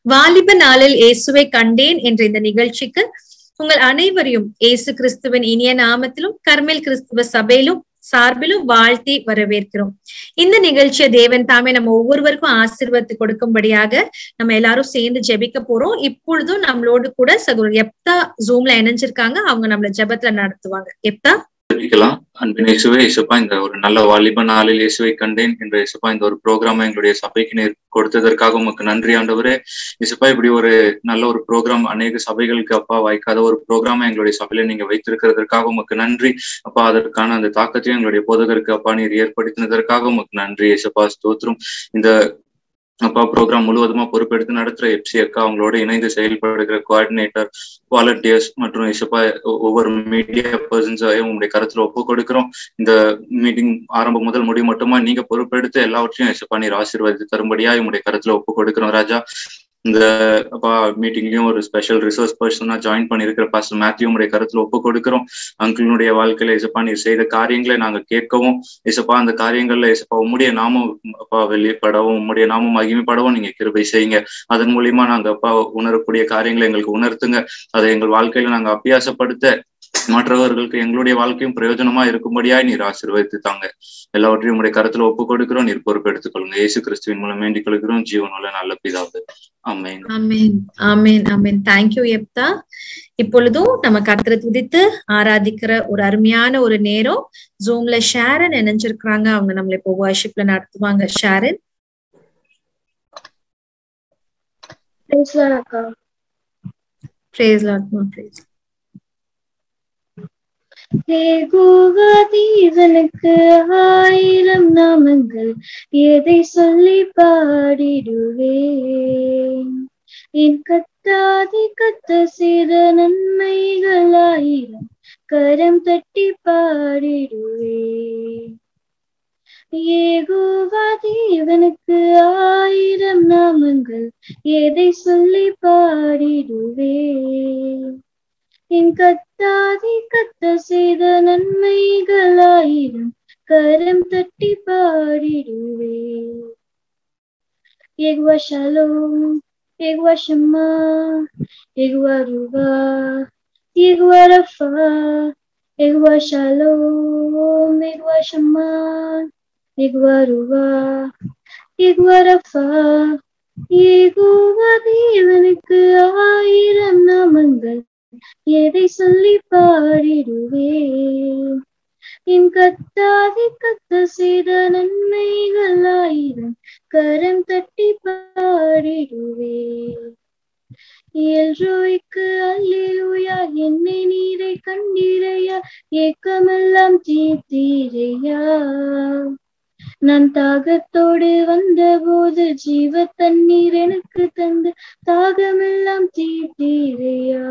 வாலிப நாளில் இயேசுவை கண்டேன் என்ற இந்த நிகழ்ச்சிக்கு உங்கள் அனைவரையும் இயேசு கிறிஸ்துவின் இனிய நாமத்திலும் கர்மேல் கிறிஸ்துவ சபையிலும் சார்பிலும் வாழ்த்தி வரவேற்கிறோம். இந்த நிகழ்ச்சியை தேவன் தாமே நம்ம ஒவ்வொருவருக்கும் ஆசீர்வாதத்தை கொடுக்கும்படியாக நம்ம எல்லாரும் சேர்ந்து ஜெபிக்க போறோம். இப்பொழுதும் நம்மளோடு கூட சகோதரர் எப்தா ஜூம்ல இணைஞ்சிருக்காங்க. அவங்க நம்மள ஜெபத்துல நடத்துவாங்க. எப்தா ஜெபிக்கலாம். அன்பின் இயேசுவே, இயேசுப்பா, இந்த ஒரு நல்ல வாலிப நாளில் இயேசுவை கண்டேன் என்ற இயேசுப்பா இந்த ஒரு ப்ரோக்ராம் எங்களுடைய சபைக்கு நீர் கொடுத்ததற்காக உமக்கு நன்றி ஆண்டவரே. இயேசுப்பா, இப்படி ஒரு நல்ல ஒரு ப்ரோக்ராம் அநேக சபைகளுக்கு அப்பா வாய்க்காத ஒரு ப்ரோக்ராம் எங்களுடைய சபையில நீங்க வைத்திருக்கிறதற்காக உமக்கு நன்றி அப்பா. அதற்கான அந்த தாக்கத்தையும் எங்களுடைய போதகருக்கு அப்பா நீர் ஏற்படுத்தினதற்காக உமக்கு நன்றி இயேசுப்பா. ஸ்தோத்திரம். இந்த அப்பா ப்ரோக்ராம் முழுவதுமா பொறுப்பெடுத்து நடத்துற எப்சி அக்கா, அவங்களோட இணைந்து செயல்படுகிற கோஆர்டினேட்டர், வாலண்டியர்ஸ் மற்றும் இசப்பா ஒவ்வொரு மீடியா பர்சன்ஸையும் உங்களுடைய கருத்துல ஒப்பு கொடுக்கிறோம். இந்த மீட்டிங் ஆரம்பம் முதல் முடிவு மட்டுமா நீங்க பொறுப்பெடுத்து எல்லாவற்றையும் இசப்பா நீர் ஆசீர்வாதத்தை தரும்படியா உங்களுடைய கருத்துல ஒப்பு கொடுக்கிறோம் ராஜா. இந்த அப்பா மீட்டிங்லயும் ஒரு ஸ்பெஷல் ரிசோர்ஸ் பர்சனா ஜாயின் பண்ணிருக்கிற பாஸ்டர் மேத்யூ உடைய கருத்துல ஒப்பு கொடுக்கிறோம். அங்கிளுடைய வாழ்க்கையில இசப்பா நீர் செய்த காரியங்களை நாங்க கேட்கவும் இசப்பா அந்த காரியங்கள்ல இசப்பா உம்முடைய நாமம் அப்பா வெளிப்படவும் உம்முடைய நாமம் மகிமைப்படவும் நீங்க கிருபை செய்யுங்க. அதன் மூலியமா நாங்க அப்பா உணரக்கூடிய காரியங்களை எங்களுக்கு உணர்த்துங்க. அதை எங்கள் வாழ்க்கையில நாங்க அபியாசப்படுத்த மற்றவர்களுக்கு எங்களுடைய வாழ்க்கையும் பிரயோஜனமா இருக்கும்படியாய் நீர் ஆசீர்வதித்து தாங்க. எல்லாவற்றையும் உடைய கருத்துல ஒப்பு கொடுக்கிறோம். நீர் பொறுப்பெடுத்துக் கொள்ளுங்க. இயேசு கிறிஸ்துவின் மூலம் வேண்டிக் கொள்கிறோம் ஜீவனுள்ள நல்ல பிதாவே. ஆமென். ஆமென். ஆமென். ஆமென். தேங்க்யூ எப்தா. இப்பொழுதும் நம்ம கர்த்தரை துதித்து ஆராதிக்கிற ஒரு அருமையான ஒரு நேரம். ஜூம்ல ஷாரன் இணைஞ்சிருக்கிறாங்க. அவங்க நம்மள இப்போ வர்ஷிப்ல நடத்துவாங்க. ஷாரன். Praise lord. பிரைஸ். யெகோவா தேவனுக்கு 1000 நாமங்கள், எதை சொல்லி பாடிடுவேன். என் கத்தாதி கத்த செய்த நன்மைகள் 1000, கரம் தட்டி பாடிடுவேன். யெகோவா தேவனுக்கு 1000 நாமங்கள், எதை சொல்லி பாடிடுவேன். என் கத்தாதி கத்த செய்த நன்மைகள் 1000, கரம் தட்டி பாடிடுவேன். யெகோவா ஷாலோம், யெகோவா ஷம்மா, யெகோவா ருவா, யெகோவா ரஃபா, யெகோவா ஷாலோம், யெகோவா ஷம்மா, யெகோவா ருவா, யெகோவா ரஃபா. யெகோவா தேவனுக்கு 1000 நாமங்கள், எதை சொல்லி பாடிடுவேன். என் கத்தாதி கத்த செய்த நன்மைகள் 1000, கரம் தட்டி பாடிடுவேன். எல்ரோய்க்கு அல்லேலூயா, என்னை நீரை கண்டீரையா, ஏக்கமெல்லாம் தீர்த்தீரையா. நான் தாகத்தோடு வந்த போது ஜீவ தண்ணீர் எனக்கு தந்து தாகமெல்லாம் தீர்த்தீரையா.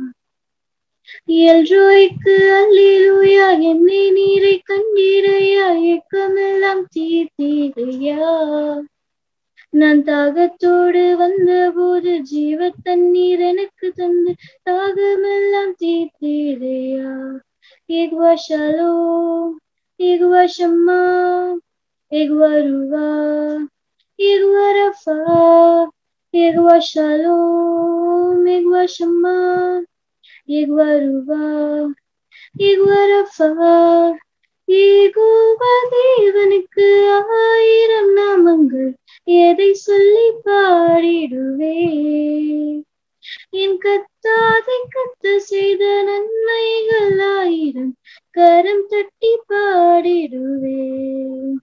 எல்ரோய்க்கு அல்லேலூயா, என்னை நீரை கண்டீரையா, ஏக்கமெல்லாம் தீர்த்தீரையா. நான் தாகத்தோடு வந்த போது ஜீவ தண்ணீர் எனக்கு தந்து தாகமெல்லாம் தீர்த்தீரையா. யெகோவா ஷாலோம், யெகோவா ஷம்மா, யெகோவா ருவா, யெகோவா ரஃபா, யெகோவா ஷாலோம், யெகோவா ஷம்மா, யெகோவா ருவா, யெகோவா ரஃபா. யெகோவா தேவனுக்கு 1000 நாமங்கள், எதை சொல்லி பாடிடுவேன். என் கத்தாதி கத்த செய்த நன்மைகள் 1000, கரம் தட்டி பாடிடுவேன்.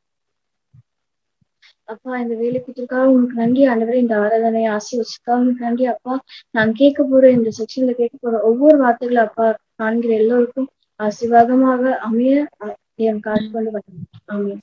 அப்பா, இந்த வேலைக்குத்திற்காக உங்களுக்கு நன்றி ஆண்டவரே. இந்த ஆராதனை ஆசீர்வதிச்சுக்காக உங்களுக்கு நன்றி அப்பா. நான் கேட்க போற இந்த செக்ஷன்ல கேட்க போற ஒவ்வொரு வார்த்தைகளும் அப்பா காண்கிற எல்லோருக்கும் ஆசீர்வாதமாக அமைய என் காத்து கொண்டு வரணும். ஆமென்.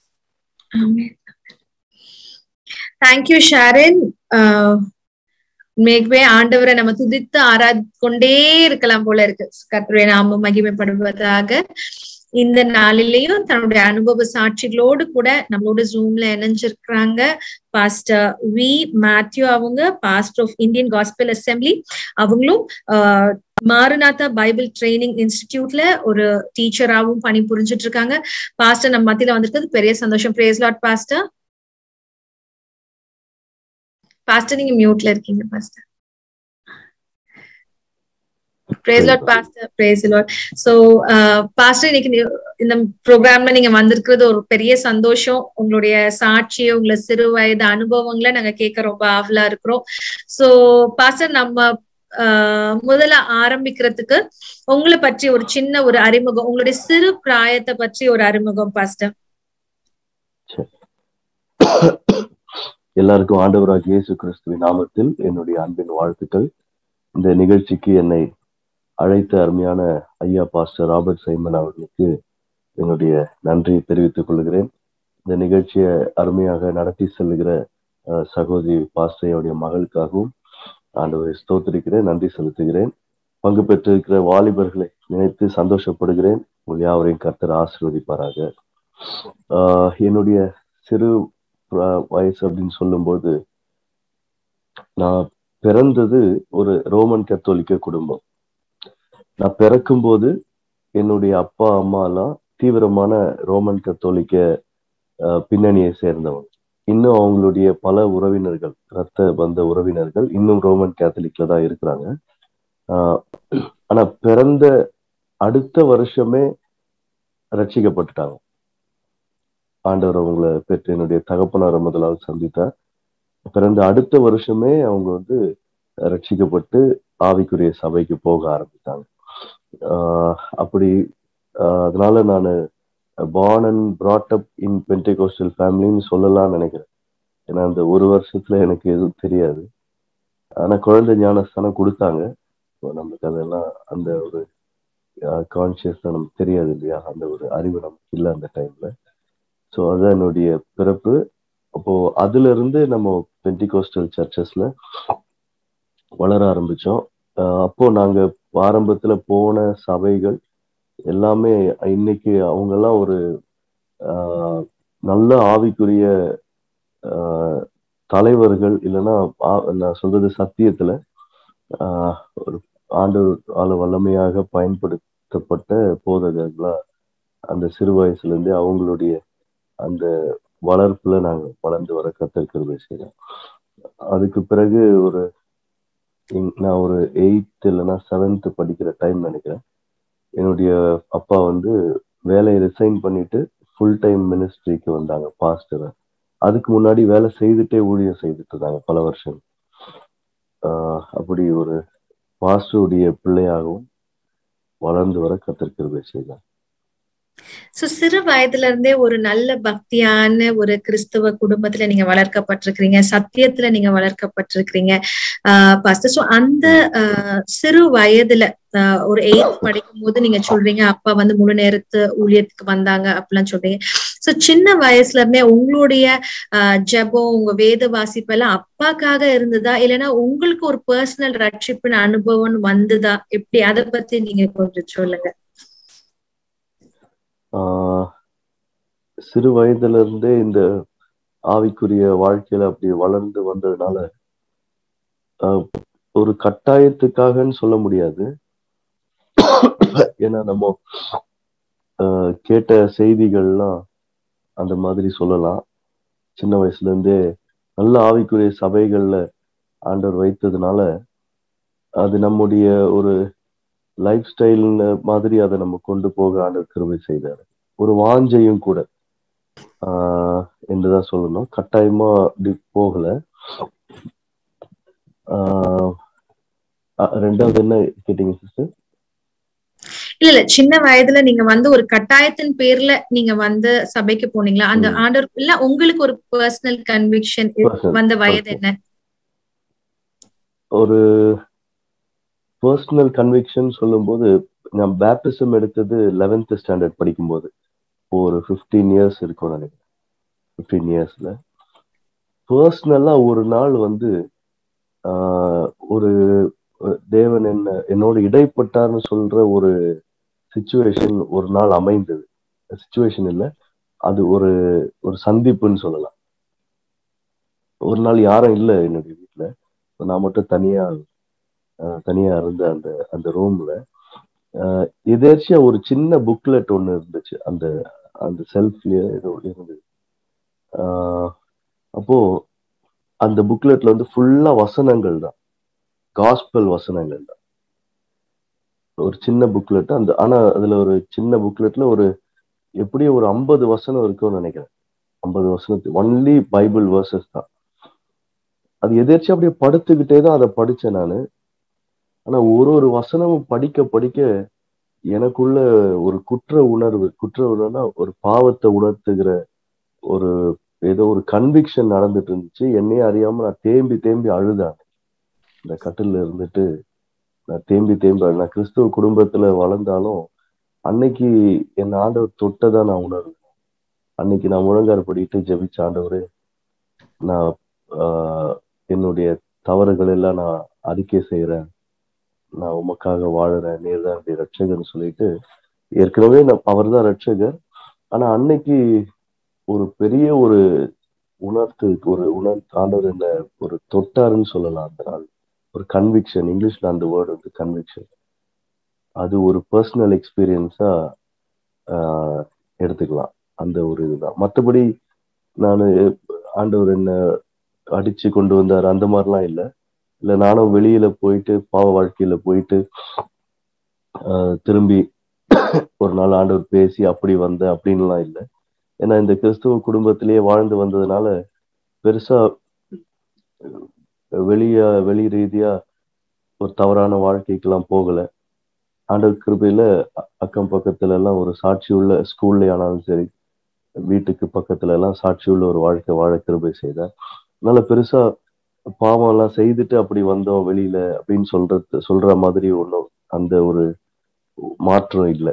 தேங்க்யூ ஷாரன். மேக்வே ஆண்டவரை நம்ம துதித்து ஆராதிக்கொண்டே இருக்கலாம் போல இருக்கு. கர்த்தருடைய நாமம் மகிமைப்படுவதாக. இந்த நாளிலேயும் தன்னுடைய அனுபவ சாட்சிகளோடு கூட நம்மளோட ஜூம்ல இணைஞ்சிருக்கிறாங்க பாஸ்டர் வி மேத்யூ. அவங்க pastor of Indian gospel assembly. அவங்களும் மாரநாதா பைபிள் ட்ரைனிங் இன்ஸ்டிடியூட்ல ஒரு டீச்சராகவும் பணி புரிஞ்சிட்டு இருக்காங்க. பாஸ்டர் நம்ம மத்தியில வந்திருக்கிறது பெரிய சந்தோஷம். Brace Lord pastor. பாஸ்டர் நீங்க மியூட்ல இருக்கீங்க pastor. Praise Lord Pastor, praise the Lord. So Pastor இன்னைக்கு இந்த ப்ரோக்ராம்ல நீங்க வந்திருக்கிறது ஒரு பெரிய சந்தோஷம். உங்களுடைய சாட்சி, உங்களை சிறு வயது அனுபவங்களை நாங்க கேட்க ரொம்ப ஆவலா இருக்கிறோம். சோ பாஸ்டர், நம்ம முதல்ல ஆரம்பிக்கிறதுக்கு உங்களை பற்றி ஒரு சின்ன ஒரு அறிமுகம், உங்களுடைய சிறு பிராயத்தை பற்றி ஒரு அறிமுகம் பாஸ்டர். எல்லாருக்கும் ஆண்டவராகிய இயேசு கிறிஸ்துவின் நாமத்தில் என்னுடைய அன்பின் வாழ்த்துக்கள். இந்த நிகழ்ச்சிக்கு என்னை அழைத்த அருமையான ஐயா பாஸ்டர் ராபர்ட் சைமன் அவர்களுக்கு என்னுடைய நன்றியை தெரிவித்துக் கொள்கிறேன். இந்த நிகழ்ச்சியை அருமையாக நடத்தி செல்லுகிற சகோதரி பாஸ்டருடைய மகளுக்காகவும் ஆண்டவரை ஸ்தோத்திரிக்கிறேன், நன்றி செலுத்துகிறேன். பங்கு பெற்றிருக்கிற வாலிபர்களை நினைத்து சந்தோஷப்படுகிறேன். உங்கள் யாவரையும் கர்த்தர் ஆசீர்வதிப்பாராக. என்னுடைய சிறு வயசு அப்படின்னு சொல்லும்போது, நான் பிறந்தது ஒரு ரோமன் கத்தோலிக்க குடும்பம். நான் பிறக்கும்போது என்னுடைய அப்பா அம்மா எல்லாம் தீவிரமான ரோமன் கத்தோலிக்க பின்னணியை சேர்ந்தவங்க. இன்னும் அவங்களுடைய பல உறவினர்கள், இரத்த பந்த உறவினர்கள் இன்னும் ரோமன் கேத்தலிக்ல தான் இருக்கிறாங்க. ஆனா பிறந்த அடுத்த வருஷமே ரட்சிக்கப்பட்டுட்டாங்க. ஆண்டவர் அவங்களை பெற்று என்னுடைய தகப்பனாரை முதலாவது சந்தித்தார். பிறந்த அடுத்த வருஷமே அவங்க ரட்சிக்கப்பட்டு ஆவிக்குரிய சபைக்கு போக ஆரம்பித்தாங்க. அப்படி அதனால நான் born and brought up in Pentecostal ஃபேமிலின்னு சொல்லலாம்னு நினைக்கிறேன். ஏன்னா அந்த ஒரு வருஷத்துல எனக்கு எதுவும் தெரியாது. ஆனா குழந்தை ஞானஸ்தானம் கொடுத்தாங்க. நமக்கு அதெல்லாம் அந்த ஒரு கான்சியஸ் தான் நமக்கு தெரியாது இல்லையா, அந்த ஒரு அறிவு நமக்கு இல்லை அந்த டைம்ல. ஸோ அதுதான் என்னுடைய பிறப்பு. அப்போ அதுல இருந்து நம்ம பென்டிகோஸ்டல் சர்ச்சஸ்ல வளர ஆரம்பிச்சோம். அப்போ நாங்க ஆரம்பத்துல போன சபைகள் எல்லாமே இன்னைக்கு அவங்கெல்லாம் ஒரு நல்ல ஆவிக்குரிய தலைவர்கள், இல்லைன்னா நான் சொல்றது சத்தியத்துல ஒரு ஆண்டவரால வல்லமையாக பயன்படுத்தப்பட்ட போதகர்களா அந்த சிறு வயசுல இருந்தே அவங்களுடைய அந்த வளர்ப்புல நாங்க வளர்ந்து வர கத்திருக்கிறது செய்யறோம். அதுக்கு பிறகு நான் ஒரு 8th இல்லைன்னா 7th படிக்கிற டைம் நினைக்கிறேன், என்னுடைய அப்பா வேலையை ரிசைன் பண்ணிட்டு ஃபுல் டைம் மினிஸ்ட்ரிக்கு வந்தாங்க பாஸ்டர். அதுக்கு முன்னாடி வேலை செய்துட்டே ஊழியம் செய்துட்டு இருந்தாங்க பல வருஷம். அப்படி ஒரு பாஸ்டருடைய பிள்ளையாகவும் வளர்ந்து வர கத்திருக்கிறது செய்தார். சோ சிறு வயதுல இருந்தே ஒரு நல்ல பக்தியான ஒரு கிறிஸ்தவ குடும்பத்துல நீங்க வளர்க்கப்பட்டிருக்கிறீங்க, சத்தியத்துல நீங்க வளர்க்கப்பட்டிருக்கிறீங்க பாஸ்டர். சோ அந்த சிறு வயதுல ஒரு 8th படிக்கும் போது நீங்க சொல்றீங்க அப்பா முழு நேரத்து ஊழியத்துக்கு வந்தாங்க அப்படிலாம் சொல்றீங்க. சோ சின்ன வயசுல இருந்தே உங்களுடைய ஜெபம், உங்க வேத வாசிப்பு எல்லாம் அப்பாக்காக இருந்ததா, இல்லைன்னா உங்களுக்கு ஒரு பர்சனல் ரட்சிப்பின் அனுபவம் வந்ததா? எப்படி, அதை பத்தி நீங்க கொஞ்சம் சொல்லுங்க. சிறு வயதுல இருந்தே இந்த ஆவிக்குரிய வாழ்க்கையில அப்படி வளர்ந்து வந்ததுனால ஒரு கட்டாயத்துக்காகன்னு சொல்ல முடியாது. ஏன்னா நம்ம கேட்ட செய்திகள்லாம் அந்த மாதிரி சொல்லலாம். சின்ன வயசுல இருந்தே நல்ல ஆவிக்குரிய சபைகள்ல ஆண்டவர் வைத்ததுனால அது நம்முடைய ஒரு லைஃப் ஸ்டைல் மாதிரி அதை நம்ம கொண்டு போக ஆண்டவர் கிருபை செய்தார். ஒரு வாஞ்சையும் கூட என்றுதான் சொல்லணும். கட்டாயமா அப்படி போகல. ரெண்டாவது என்ன கேட்டீங்க சிஸ்டர்? இல்ல சின்ன வயதுல நீங்க ஒரு கட்டாயத்தின் பேர்ல நீங்க சபைக்கு போனீங்களா? அந்த ஆண்டவர் இல்ல உங்களுக்கு ஒரு பர்சனல் கன்விக்ஷன் வந்த வயது என்ன? ஒரு பர்சனல் கன்விக்ஷன் சொல்லும் போது, நான் பேப்டிசம் எடுத்தது 11th ஸ்டாண்டர்ட் படிக்கும்போது, ஒரு 15 years இருக்கும் நினைக்கிறேன். 15 yearsல பர்சனலா ஒரு நாள் ஒரு தேவன் என்னோட இடைப்பட்டார்னு சொல்ற ஒரு சிச்சுவேஷன் ஒரு நாள் அமைந்தது. சிச்சுவேஷன் இல்ல, அது ஒரு சந்திப்புன்னு சொல்லலாம். ஒரு நாள் யாரும் இல்லை என்னுடைய வீட்டுல, நான் மட்டும் தனியா இருந்த அந்த ரூம்ல எதேர்ச்சியா ஒரு சின்ன புக்லெட் ஒண்ணு இருந்துச்சு, அந்த செல்ஃப்லயே ஏதோ இருந்தது. அப்போ அந்த புக்லெட்ல வந்து ஃபுல்லா வசனங்கள் தான், காஸ்பல் வசனங்கள் தான். ஒரு சின்ன புக்லெட் அந்த, ஆனா அதுல ஒரு சின்ன புக்லெட்ல ஒரு எப்படியும் ஒரு 50 வசனம் இருக்கும்னு நினைக்கிறேன். 50 வசனத்துக்கு ஒன்லி பைபிள் வேர்சஸ் தான். அது எதாச்சும் அப்படியே படுத்துக்கிட்டே தான் அதை படிச்சேன் நானு. ஆனா ஒரு வசனமும் படிக்க படிக்க எனக்குள்ள ஒரு குற்ற உணர்வுனா ஒரு பாவத்தை உணர்த்துகிற ஒரு ஏதோ ஒரு கன்விக்ஷன் நடந்துட்டு இருந்துச்சு. என்னையே அறியாம நான் தேம்பி தேம்பி அழுதேன். இந்த கட்டில இருந்துட்டு நான் தேம்பி நான் கிறிஸ்துவ குடும்பத்துல வளர்ந்தாலும் அன்னைக்கு என் ஆண்டவர் தொட்டதான் நான் உணர்வேன். அன்னைக்கு நான் முழங்கார் படிட்டு ஜெபிச்ச, ஆண்டவரே நான் என்னுடைய தவறுகள் எல்லாம் நான் அறிக்கை செய்யறேன், நான் உமக்காக வாழறேன், நீர் தான் என்னுடைய ரட்சகர்னு சொல்லிட்டு, ஏற்கனவே அவர் தான் ரட்சகர். ஆனா அன்னைக்கு ஒரு பெரிய ஒரு ஆண்டவர் என்ன ஒரு தொட்டாருன்னு சொல்லலாம். அந்த நாள் ஒரு கன்விக்ஷன், இங்கிலீஷ்ல அந்த வேர்டு வந்து கன்விக்ஷன். அது ஒரு பர்சனல் எக்ஸ்பீரியன்ஸா எடுத்துக்கலாம். அந்த ஒரு இதுதான். மற்றபடி நான் ஆண்டவர் என்ன அடிச்சு கொண்டு வந்தார் அந்த மாதிரிலாம் இல்லை. நானும் வெளியில போயிட்டு பாவ வாழ்க்கையில போயிட்டு திரும்பி ஒரு நாள் ஆண்டவர் பேசி அப்படி வந்த அப்படின்லாம் இல்லை. ஏன்னா இந்த கிறிஸ்துவ குடும்பத்திலேயே வாழ்ந்து வந்ததுனால பெருசா வெளி ரீதியா ஒரு தவறான வாழ்க்கைக்கெல்லாம் போகல. ஆண்டவர் கிருபையில அக்கம் பக்கத்துல எல்லாம் ஒரு சாட்சி உள்ள, ஸ்கூல்ல ஆனாலும் சரி வீட்டுக்கு பக்கத்துல எல்லாம் சாட்சி உள்ள ஒரு வாழ்க்கை வாழ கிருபை செய்தார். அதனால பெருசா பாவம் எல்லாம் செய்துட்டு அப்படி வந்தோம் வெளியில அப்படின்னு சொல்ற மாதிரி ஒன்றும் அந்த ஒரு மாற்றம் இல்லை.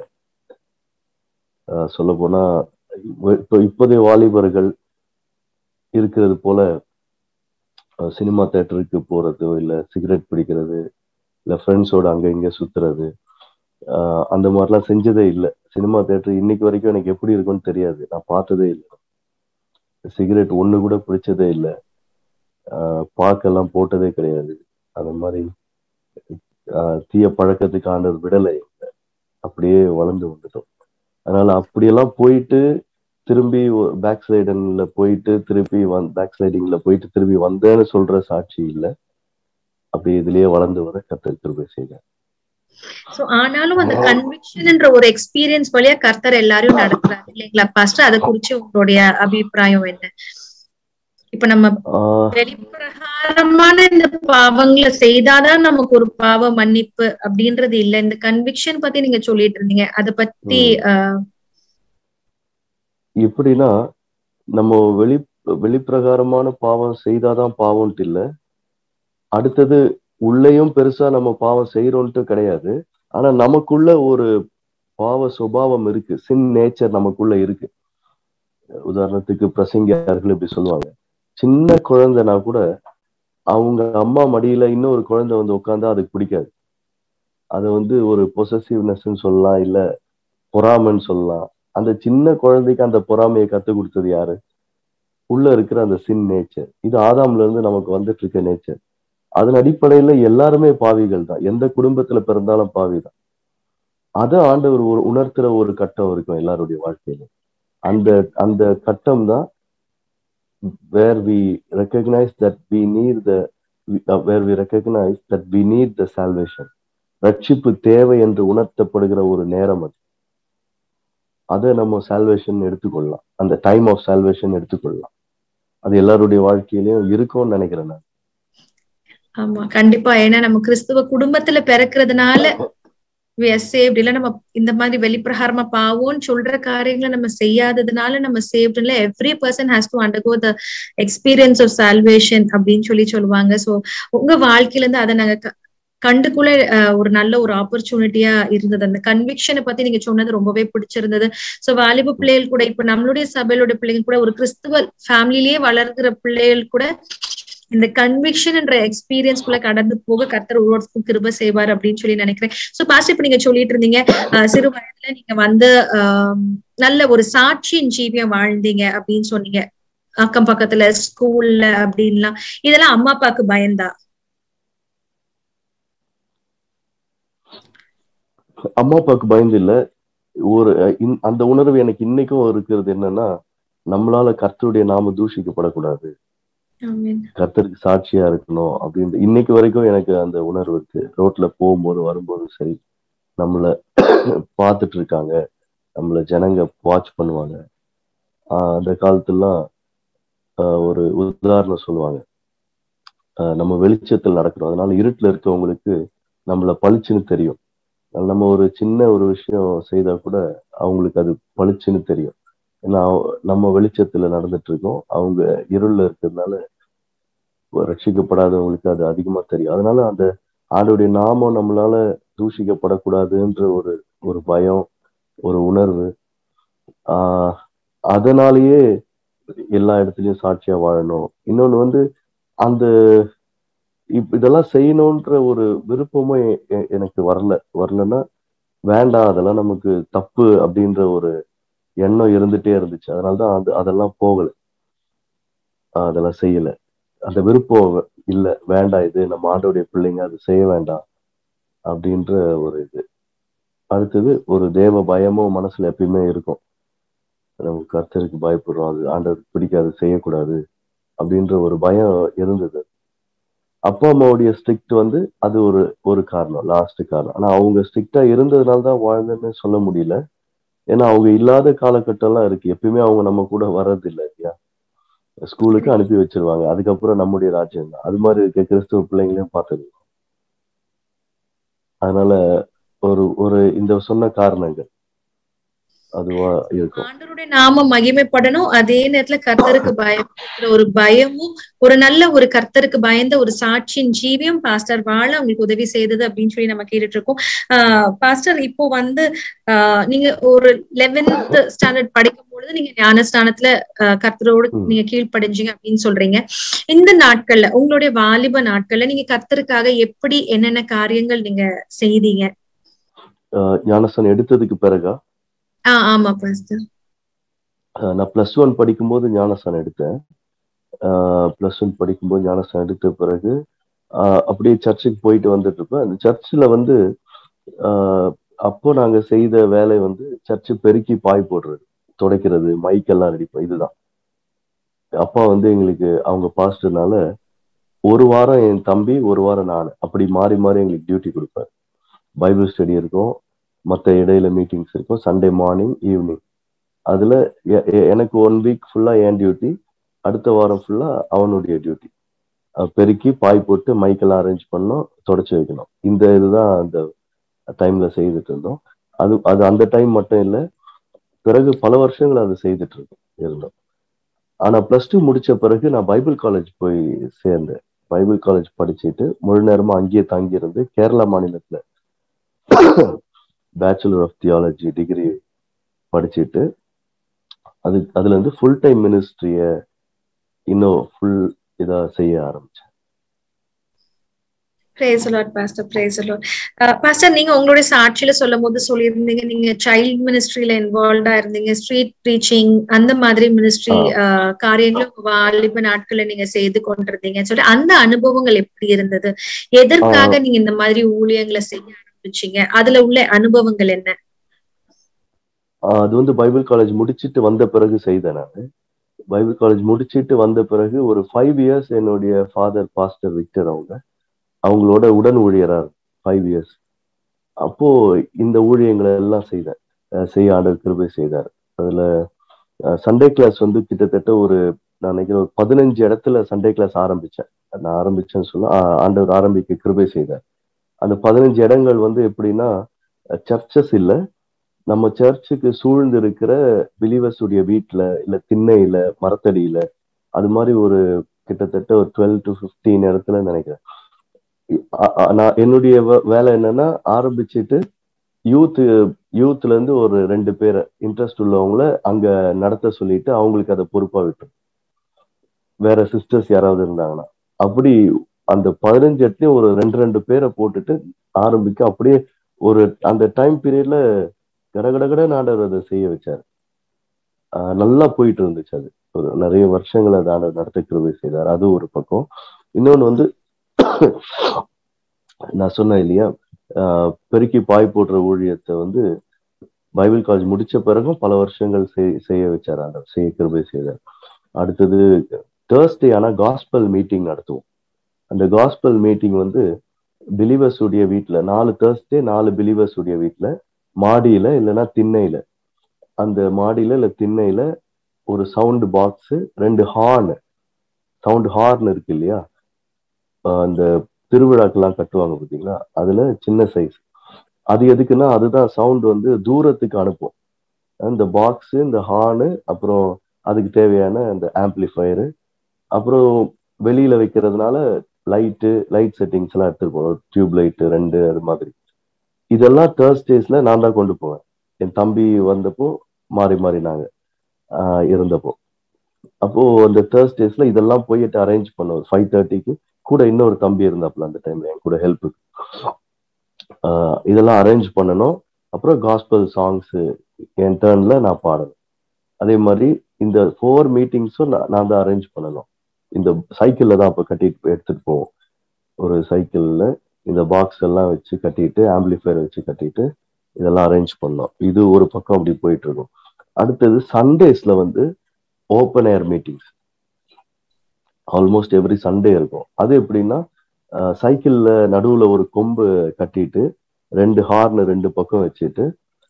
சொல்ல போனா இப்போதைய வாலிபர்கள் இருக்கிறது போல சினிமா தியேட்டருக்கு போறது, இல்ல சிகரெட் பிடிக்கிறது, இல்ல ஃப்ரெண்ட்ஸோட அங்க இங்க சுத்துறது, அந்த மாதிரிலாம் செஞ்சதே இல்லை. சினிமா தியேட்டர் இன்னைக்கு வரைக்கும் எனக்கு எப்படி இருக்கும்னு தெரியாது, நான் பார்த்ததே இல்லை. சிகரெட் ஒண்ணு கூட பிடிச்சதே இல்லை, பாக்கெல்லாம் போட்டதே கிடையாது. அந்த மாதிரி தீய பழக்கத்துக்கு ஆண்டவர் விடலை, அப்படியே வளர்ந்து வந்துட்டோம். அதனால அப்படியெல்லாம் போயிட்டு திரும்பி பேக் ஸ்லைடிங்ல போயிட்டு திரும்பி வந்தேன்னு சொல்ற சாட்சி இல்லை. அப்படி இதுலயே வளர்ந்து வர கர்த்தர் கிருபை செய்தார். ஆனாலும் அந்த கன்விக்ஷன்ன்ற ஒரு எக்ஸ்பீரியன்ஸ் வழியா கர்த்தர் எல்லாரையும் நடத்துறாரு இல்லைங்களா பாஸ்டர்? அதை குறிச்சு உங்களுடைய அபிப்பிராயம் என்ன? இப்ப நம்ம வெளிப்பிரகாரமான இந்த பாவங்களை செய்தாதான் நமக்கு ஒரு பாவ மன்னிப்பு அப்படின்றது இல்ல. இந்த கன்விக்ஷன் பத்தி நீங்க சொல்லிட்டு இருந்தீங்க, அத பத்தி எப்படின்னா நம்ம வெளிப்பிரகாரமான பாவம் செய்தாதான் பாவம்ட்டு இல்ல, அடுத்தது உள்ளேயும் பெருசா நம்ம பாவம் செய்யறோம்ட்டு கிடையாது. ஆனா நமக்குள்ள ஒரு பாவ சுபாவம் இருக்கு, சின் நேச்சர் நமக்குள்ள இருக்கு. உதாரணத்துக்கு பிரசங்கியார்கள் இப்படி சொல்லுவாங்க, சின்ன குழந்தைனா கூட அவங்க அம்மா மடியில இன்னொரு குழந்தை வந்து உட்கார்ந்தா அதுக்கு பிடிக்காது. அது வந்து ஒரு பொசசிவ்னஸ் சொல்லலாம், இல்ல பொறாமைன்னு சொல்லலாம். அந்த சின்ன குழந்தைக்கு அந்த பொறாமையை கத்து கொடுத்தது யாரு? உள்ள இருக்கிற அந்த சின் நேச்சர். இது ஆதாம்ல இருந்து நமக்கு வந்துட்டு இருக்க நேச்சர். அதன் அடிப்படையில எல்லாருமே பாவிகள் தான், எந்த குடும்பத்துல பிறந்தாலும் பாவிதான். அதை ஆண்டவர் உணர்த்துற ஒரு கட்டம் இருக்கும் எல்லாருடைய வாழ்க்கையில. அந்த கட்டம் தான் where we recognize that we need the salvation. ரட்சிப்பு தேவை என்று உணர்த்தப்படுகிற ஒரு நேரம் அது. அதை நம்ம சால்வேஷன் எடுத்துக்கொள்ளலாம், அந்த டைம் ஆஃப் சால்வேஷன் எடுத்துக்கொள்ளலாம். அது எல்லாருடைய வாழ்க்கையிலயும் இருக்கும்னு நினைக்கிறேன் நான். ஆமா, கண்டிப்பா. ஏன்னா நம்ம கிறிஸ்துவ குடும்பத்துல பிறக்கிறதுனால நம்ம இந்த மாதிரி வெளிப்பிரகாரமா பாவோன்னு சொல்ற காரியங்களை நம்ம செய்யாததுனால நம்ம சேவ்ட் இல்ல. Every person has to undergo the experience of salvation அப்படின்னு சொல்லுவாங்க. சோ உங்க வாழ்க்கையில இருந்து அதை நாங்க கண்டுக்குள்ள ஒரு நல்ல ஒரு ஆப்பர்ச்சுனிட்டியா இருந்தது. அந்த கன்விக்ஷனை பத்தி நீங்க சொன்னது ரொம்பவே பிடிச்சிருந்தது. சோ வாலிப பிள்ளைகள் கூட, இப்ப நம்மளுடைய சபையிலுடைய பிள்ளைங்க கூட, ஒரு கிறிஸ்துவ ஃபேமிலிலேயே வளர்கிற பிள்ளைகள் கூட இந்த கன்விக்ஷன் என்ற எக்ஸ்பீரியன்ஸ்குள்ள கடந்து போக கர்த்தர் ஒவ்வொருத்தருக்கும் கிருபை செய்வார் அப்படின்னு சொல்லி நினைக்கிறேன். சோ பாஸ்டர், இப்ப நீங்க சொல்லிட்டு இருந்தீங்க சிறு வயதுல நீங்க வந்து நல்ல ஒரு சாட்சியின் ஜீவியம் வாழ்ந்தீங்க அப்படின்னு சொன்னீங்க, அக்கம் பக்கத்துல ஸ்கூல்ல அப்படின்லாம். இதெல்லாம் அம்மா அப்பாவுக்கு பயந்தா? அம்மா அப்பாவுக்கு பயந்து இல்ல, அந்த உணர்வு எனக்கு இன்னைக்கும் இருக்கிறது. என்னன்னா, நம்மளால கர்த்தருடைய நாம தூஷிக்கப்படக்கூடாது, கர்த்தருக்கு சாட்சியா இருக்கணும் அப்படின்னு இன்னைக்கு வரைக்கும் எனக்கு அந்த உணர்வு இருக்கு. ரோட்ல போகும்போது வரும்போது சரி, நம்மள பார்த்துட்டு இருக்காங்க, நம்மள ஜனங்க வாட்ச் பண்ணுவாங்க. அந்த காலத்துலாம் ஒரு உதாரணம் சொல்லுவாங்க, நம்ம வெளிச்சத்தில் நடக்கிறோம், அதனால இருட்டுல இருக்கவங்களுக்கு நம்மள பளிச்சுன்னு தெரியும். நம்ம ஒரு சின்ன ஒரு விஷயம் செய்தா கூட அவங்களுக்கு அது பளிச்சுன்னு தெரியும். ஏன்னா நம்ம வெளிச்சத்துல நடந்துட்டு இருக்கோம், அவங்க இருள்ல இருக்கிறதுனால ரட்சிக்கப்படாதவங்களுக்கு அது அதிகமா தெரியும். அதனால அந்த ஆண்டோடைய நாமம் நம்மளால தூஷிக்கப்படக்கூடாதுன்ற ஒரு பயம், ஒரு உணர்வு, அதனாலேயே எல்லா இடத்துலயும் சாட்சியா வாழணும். இன்னொன்னு வந்து அந்த இதெல்லாம் செய்யணும்ன்ற ஒரு விருப்பமும் எனக்கு வரலன்னா வேண்டாம், அதெல்லாம் நமக்கு தப்பு அப்படின்ற ஒரு எண்ணம் இருந்துட்டே இருந்துச்சு. அதனாலதான் அதெல்லாம் போகல, அதெல்லாம் செய்யல. அந்த விருப்பம் இல்ல, வேண்டாம், இது நம்ம ஆண்டோடைய பிள்ளைங்க, அது செய்ய வேண்டாம் அப்படின்ற ஒரு இது. அடுத்தது ஒரு தேவ பயமும் மனசுல எப்பயுமே இருக்கும். நம்ம கர்த்தருக்கு பயப்படுறோம், அது ஆண்டவருக்கு பிடிக்காது, செய்யக்கூடாது அப்படின்ற ஒரு பயம் இருந்தது. அப்பா அம்மாவுடைய ஸ்ட்ரிக்ட் வந்து அது ஒரு காரணம், லாஸ்ட் காரணம். ஆனா அவங்க ஸ்ட்ரிக்டா இருந்ததுனாலதான் வாழ்ந்தேன்னு சொல்ல முடியல. ஏன்னா அவங்க இல்லாத காலகட்டம்லாம் இருக்கு. எப்பயுமே அவங்க நம்ம கூட வர்றது இல்லை இல்லையா? ஸ்கூலுக்கு அனுப்பி வச்சிருவாங்க, அதுக்கப்புறம் நம்முடைய ராஜ்யம் தான். அது மாதிரி இருக்க கிறிஸ்துவ பிள்ளைங்களையும் பார்த்தது. அதனால ஒரு இந்த சொன்ன காரணங்கள் அதுவா இருக்கும். ஆண்டவருடைய நாம மகிமைப்படணும், அதே நேரத்துல கர்த்தருக்கு பயப்படுற ஒரு பயமும், ஒரு நல்ல ஒரு கர்த்தருக்கு பயந்த ஒரு சாட்சியின் ஜீவியம் பாஸ்டர் வாழ உங்களுக்கு உதவி செய்தது அப்படின்னு சொல்லி நம்ம கேட்டுட்டு இருக்கோம். பாஸ்டர், இப்போ வந்து நீங்க ஒரு 11th ஸ்டாண்டர்ட் படிக்கும் பொழுது நீங்க ஞானஸ்தானத்துல கர்த்தரோடு நீங்க கீழ்ப்படிஞ்சீங்க அப்படின்னு சொல்றீங்க. இந்த நாட்கள்ல, உங்களுடைய வாலிப நாட்கள்ல நீங்க கர்த்தருக்காக எப்படி என்னென்ன காரியங்கள் நீங்க செய்தீங்க? ஞானஸ்தானம் எடுத்ததுக்கு பிறகா? ஆமா பாஸ்டர். நான் +1 படிக்கும்போது ஞானஸ்தானம் எடுத்தேன். +1 படிக்கும்போது ஞானஸ்தானம் எடுத்த பிறகு அப்படியே சர்ச்சுக்கு போயிட்டு வந்துட்டு இருப்பேன். அந்த சர்ச்சில் வந்து அப்போ நாங்க செய்த வேலை வந்து சர்ச்சு பெருக்கி பாய் போடுறது, துடைக்கிறது, மைக்கெல்லாம் ரெடிப்போம். இதுதான் அப்பா வந்து எங்களுக்கு, அவங்க பாஸ்டர்னால ஒரு வாரம் என் தம்பி, ஒரு வாரம் நான், அப்படி மாறி மாறி எங்களுக்கு டியூட்டி கொடுப்பாரு. பைபிள் ஸ்டடி இருக்கும், மற்ற இடையில மீட்டிங்ஸ் இருக்கும், சண்டே மார்னிங் ஈவினிங். அதுல எனக்கு 1 வீக் ஃபுல்லா என் டியூட்டி, அடுத்த வாரம் ஃபுல்லா அவனுடைய டியூட்டி. பெருக்கி பாய் போட்டு மைக்கெல்லாம் அரேஞ்ச் பண்ணோம், தொடச்சு வைக்கணும். இந்த இதுதான் அந்த டைம்ல செய்துட்டு இருந்தோம். அது அந்த டைம் மட்டும் இல்லை, பிறகு பல வருஷங்கள் அதை செய்துட்டு இருந்தோம். ஆனா +2 முடிச்ச பிறகு நான் பைபிள் காலேஜ் போய் சேர்ந்தேன். பைபிள் காலேஜ் படிச்சுட்டு முழு நேரமா அங்கேயே தங்கி இருந்து கேரளா மாநிலத்துல பேச்சுலர் ஆஃப் தியாலஜி டிகிரி படிச்சுட்டு அதுல இருந்து ஃபுல் டைம் மினிஸ்ட்ரிய இன்னும் ஃபுல் இதா செய்ய ஆரம்பிச்சேன். Praise the Lord, Pastor. Praise the Lord. Pastor, நீங்க உங்களுடைய சாட்சியில சொல்லும் போது சொல்லியிருந்தீங்க, நீங்க சைல்ட் மினிஸ்ட்ரியில இன்வால்வ்டா இருந்தீங்க, ஸ்ட்ரீட் ப்ரீச்சிங் அந்த மாதிரி மினிஸ்ட்ரி காரியங்களும் வாலிப நாட்கள்ல நீங்க செய்து கொண்டிருந்தீங்க சொல்லி, அந்த அனுபவங்கள் எப்படி இருந்தது? எதற்காக நீங்க இந்த மாதிரி ஊழியங்களை செய்ய ஆரம்பிச்சீங்க? அதுல உள்ள அனுபவங்கள் என்ன? அது வந்து பைபிள் காலேஜ் முடிச்சுட்டு வந்த பிறகு செய்தேன். நான் பைபிள் காலேஜ் முடிச்சுட்டு வந்த பிறகு ஒரு 5 இயர்ஸ் என்னுடைய ஃபாதர் பாஸ்டர் விக்டர் அவங்களோட உடன் ஊழியரா 5 இயர்ஸ். அப்போ இந்த ஊழியங்களை எல்லாம் செய்ய ஆண்டவர் கிருபை செய்தார். அதுல சண்டே கிளாஸ் வந்து கிட்டத்தட்ட நான் நினைக்கிறேன் 15 இடத்துல சண்டே கிளாஸ் ஆரம்பிச்சேன். நான் ஆரம்பிச்சேன்னு சொன்னா ஆண்டவர் ஆரம்பிக்க கிருபை செய்தார். அந்த 15 இடங்கள் வந்து எப்படின்னா, சர்ச்சஸ் இல்ல, நம்ம சர்ச்சுக்கு சூழ்ந்து இருக்கிற பிலீவர்ஸ் உடைய வீட்டுல, இல்ல திண்ணையில, மரத்தடியில, அது மாதிரி கிட்டத்தட்ட 12 to 15 இடத்துல நினைக்கிறேன். நான் என்னுடைய வேலை என்னன்னா, ஆரம்பிச்சுட்டு யூத்ல இருந்து ஒரு 2 பேரை இன்ட்ரெஸ்ட் உள்ளவங்கள அங்க நடத்த சொல்லிட்டு அவங்களுக்கு அதை பொறுப்பா விட்டு, வேற சிஸ்டர்ஸ் யாராவது இருந்தாங்கன்னா, அப்படி அந்த 15 இடத்துலயும் ஒரு 2 பேரை போட்டுட்டு ஆரம்பிக்க, அப்படியே அந்த டைம் பீரியட்ல கடகடகட ஆண்டவர் அதை செய்ய வச்சாரு. நல்லா போயிட்டு இருந்துச்சு. அது நிறைய வருஷங்கள் அதை ஆண்டவர் நடத்த கிருபை செய்தார். அது ஒரு பக்கம். இன்னொன்னு வந்து நான் சொன்னேன் இல்லையா, பெருக்கி பாய் போடுற ஊழியத்தை வந்து பைபிள் காலேஜ் முடிச்ச பிறகும் பல வருஷங்கள் செய்ய வச்சார் ஆண்டவர், செய்ய கிருபை செய்தார். அடுத்தது தேர்ஸ்டே ஆனா காஸ்பல் மீட்டிங் நடத்துவோம். அந்த காஸ்பல் மீட்டிங் வந்து பிலீவர்ஸ் உடைய வீட்டுல 4 தேர்ஸ்டே 4 பிலீவர்ஸ் உடைய வீட்டுல மாடியில இல்லைன்னா திண்ணையில, அந்த மாடியில இல்ல திண்ணையில ஒரு sound box, 2 horn, sound horn இருக்கு இல்லையா, அந்த திருவிழாக்கெல்லாம் கட்டுவாங்க பார்த்தீங்களா, அதுல சின்ன சைஸ். அது எதுக்குன்னா அதுதான் சவுண்ட் வந்து தூரத்துக்கு அனுப்பும். இந்த பாக்ஸ், இந்த ஹார்னு, அப்புறம் அதுக்கு தேவையான இந்த ஆம்பிளிஃபயரு, அப்புறம் வெளியில வைக்கிறதுனால லைட் செட்டிங்ஸ் எல்லாம் எடுத்துருப்போம். டியூப் லைட் 2 அது மாதிரி. இதெல்லாம் தேர்ஸ்டேஸ்ல நான் தான் கொண்டு போவேன். என் தம்பி வந்தப்போ மாறி மாறி நாங்க இருந்தப்போ. அப்போ அந்த தேர்ஸ்டேஸ்ல இதெல்லாம் போயிட்டு அரேஞ்ச் பண்ணுவோம். 5:30க்கு கூட இன்னொரு தம்பி இருந்தாப்புல அந்த டைம்ல என் கூட ஹெல்ப்புக்கு. இதெல்லாம் அரேஞ்ச் பண்ணணும். அப்புறம் காஸ்பல் சாங்ஸ் என் டர்ன்ல நான் பாடணும். அதே மாதிரி இந்த 4 மீட்டிங்ஸும் நான் தான் அரேஞ்ச் பண்ணணும். இந்த சைக்கிள்ல தான் அப்ப கட்டிட்டு எடுத்துட்டு போவோம். ஒரு சைக்கிள்ல இந்த பாக்ஸ் எல்லாம் வச்சு கட்டிட்டு, ஆம்பிளிஃபயர் வச்சு கட்டிட்டு இதெல்லாம் அரேஞ்ச் பண்ணோம். இது ஒரு பக்கம் அப்படி போயிட்டு இருக்கும். அடுத்தது சண்டேஸ்ல வந்து open air meetings almost every Sunday இருக்கும். அது எப்படின்னா சைக்கிள்ல நடுவுல ஒரு கொம்பு கட்டிட்டு 2 ஹார்ன் 2 பக்கம் வச்சுட்டு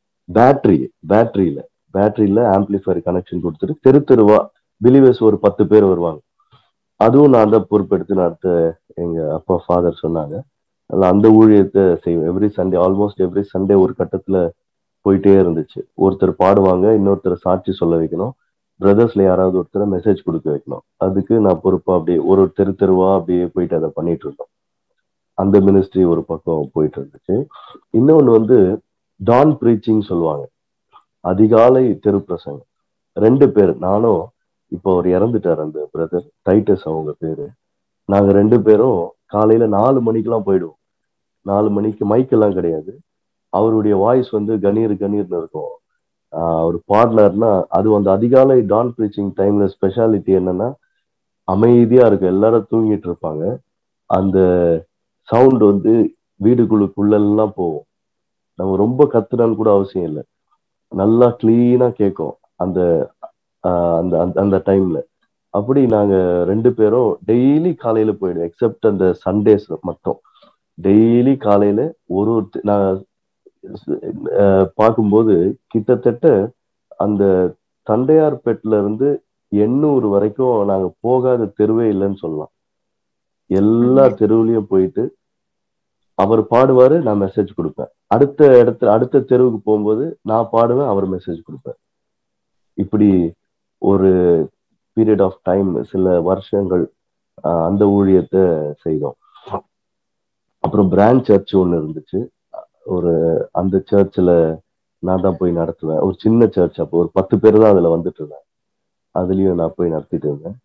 பேட்டரியில ஆம்பிளிஃபயர் கனெக்ஷன் கொடுத்துட்டு தெருவா பிலீவர்ஸ் ஒரு 10 பேர் வருவாங்க. அதுவும் நான் தான் பொறுப்பெடுத்து நடத்த எங்க அப்பா ஃபாதர் சொன்னாங்க. அந்த ஊழியத்தை செய்வோம். Every Sunday, almost every Sunday ஒரு கட்டத்துல போயிட்டே இருந்துச்சு. ஒருத்தர் பாடுவாங்க, இன்னொருத்தர் சாட்சி சொல்ல வைக்கணும், பிரதர்ஸ்ல யாராவது ஒருத்தர் மெசேஜ் கொடுக்க வைக்கணும். அதுக்கு நான் பொறுப்பா அப்படியே ஒரு தெருவா அப்படியே போயிட்டு அதை பண்ணிட்டு இருந்தோம். அந்த மினிஸ்ட்ரி ஒரு பக்கம் போயிட்டு இருந்துச்சு. இன்னொன்னு வந்து டான் ப்ரீச்சிங் சொல்லுவாங்க, அதிகாலை தெரு பிரசங்கம். 2 பேர், நானும், இப்போ அவர் இறந்துட்டார் அந்த பிரதர் டைட்டஸ் அவங்க பேரு. நாங்க 2 பேரும் காலையில 4 மணிக்கெல்லாம் போயிடுவோம். 4 மணிக்கு மைக்கெல்லாம் கிடையாது. அவருடைய வாய்ஸ் வந்து கணீர்னு இருக்கும். அவர் பாடினார்னா அது வந்து அதிகாலை டான் ப்ரீச்சிங் டைம்ல ஸ்பெஷாலிட்டி என்னன்னா அமைதியா இருக்கும். எல்லாரும் தூங்கிட்டு இருப்பாங்க. அந்த சவுண்ட் வந்து வீடுகளுக்குள்ளெல்லாம் போகும். நம்ம ரொம்ப கத்துறான்னு கூட அவசியம் இல்லை, நல்லா கிளீனா கேட்கும் அந்த அந்த டைம்ல. அப்படி நாங்க 2 பேரும் டெய்லி காலையில போயிடுவோம். எக்ஸப்ட் அந்த சண்டேஸ் மட்டும் டெய்லி காலையில நான் பார்க்கும்போது கிட்டத்தட்ட அந்த தண்டையார்பேட்டில இருந்து 800 வரைக்கும் நாங்க போகாத தெருவே இல்லைன்னு சொல்லலாம். எல்லா தெருவுலயும் போயிட்டு அவர் பாடுவாரு, நான் மெசேஜ் கொடுப்பேன். அடுத்த தெருவுக்கு போகும்போது நான் பாடுவேன், அவர் மெசேஜ் கொடுப்பேன். இப்படி ஒரு பீரியட் ஆஃப் டைம், சில வருஷங்கள் அந்த ஊழியத்தை செய்தோம். அப்புறம் பிரான்ச் சர்ச் ஒன்று இருந்துச்சு. அந்த சர்ச்சில் நான் தான் போய் நடத்துவேன். ஒரு சின்ன சர்ச், அப்போ ஒரு 10 பேர் தான் அதுல வந்துட்டு இருந்தேன். அதுலயும் நான் போய் நடத்திட்டு இருந்தேன்.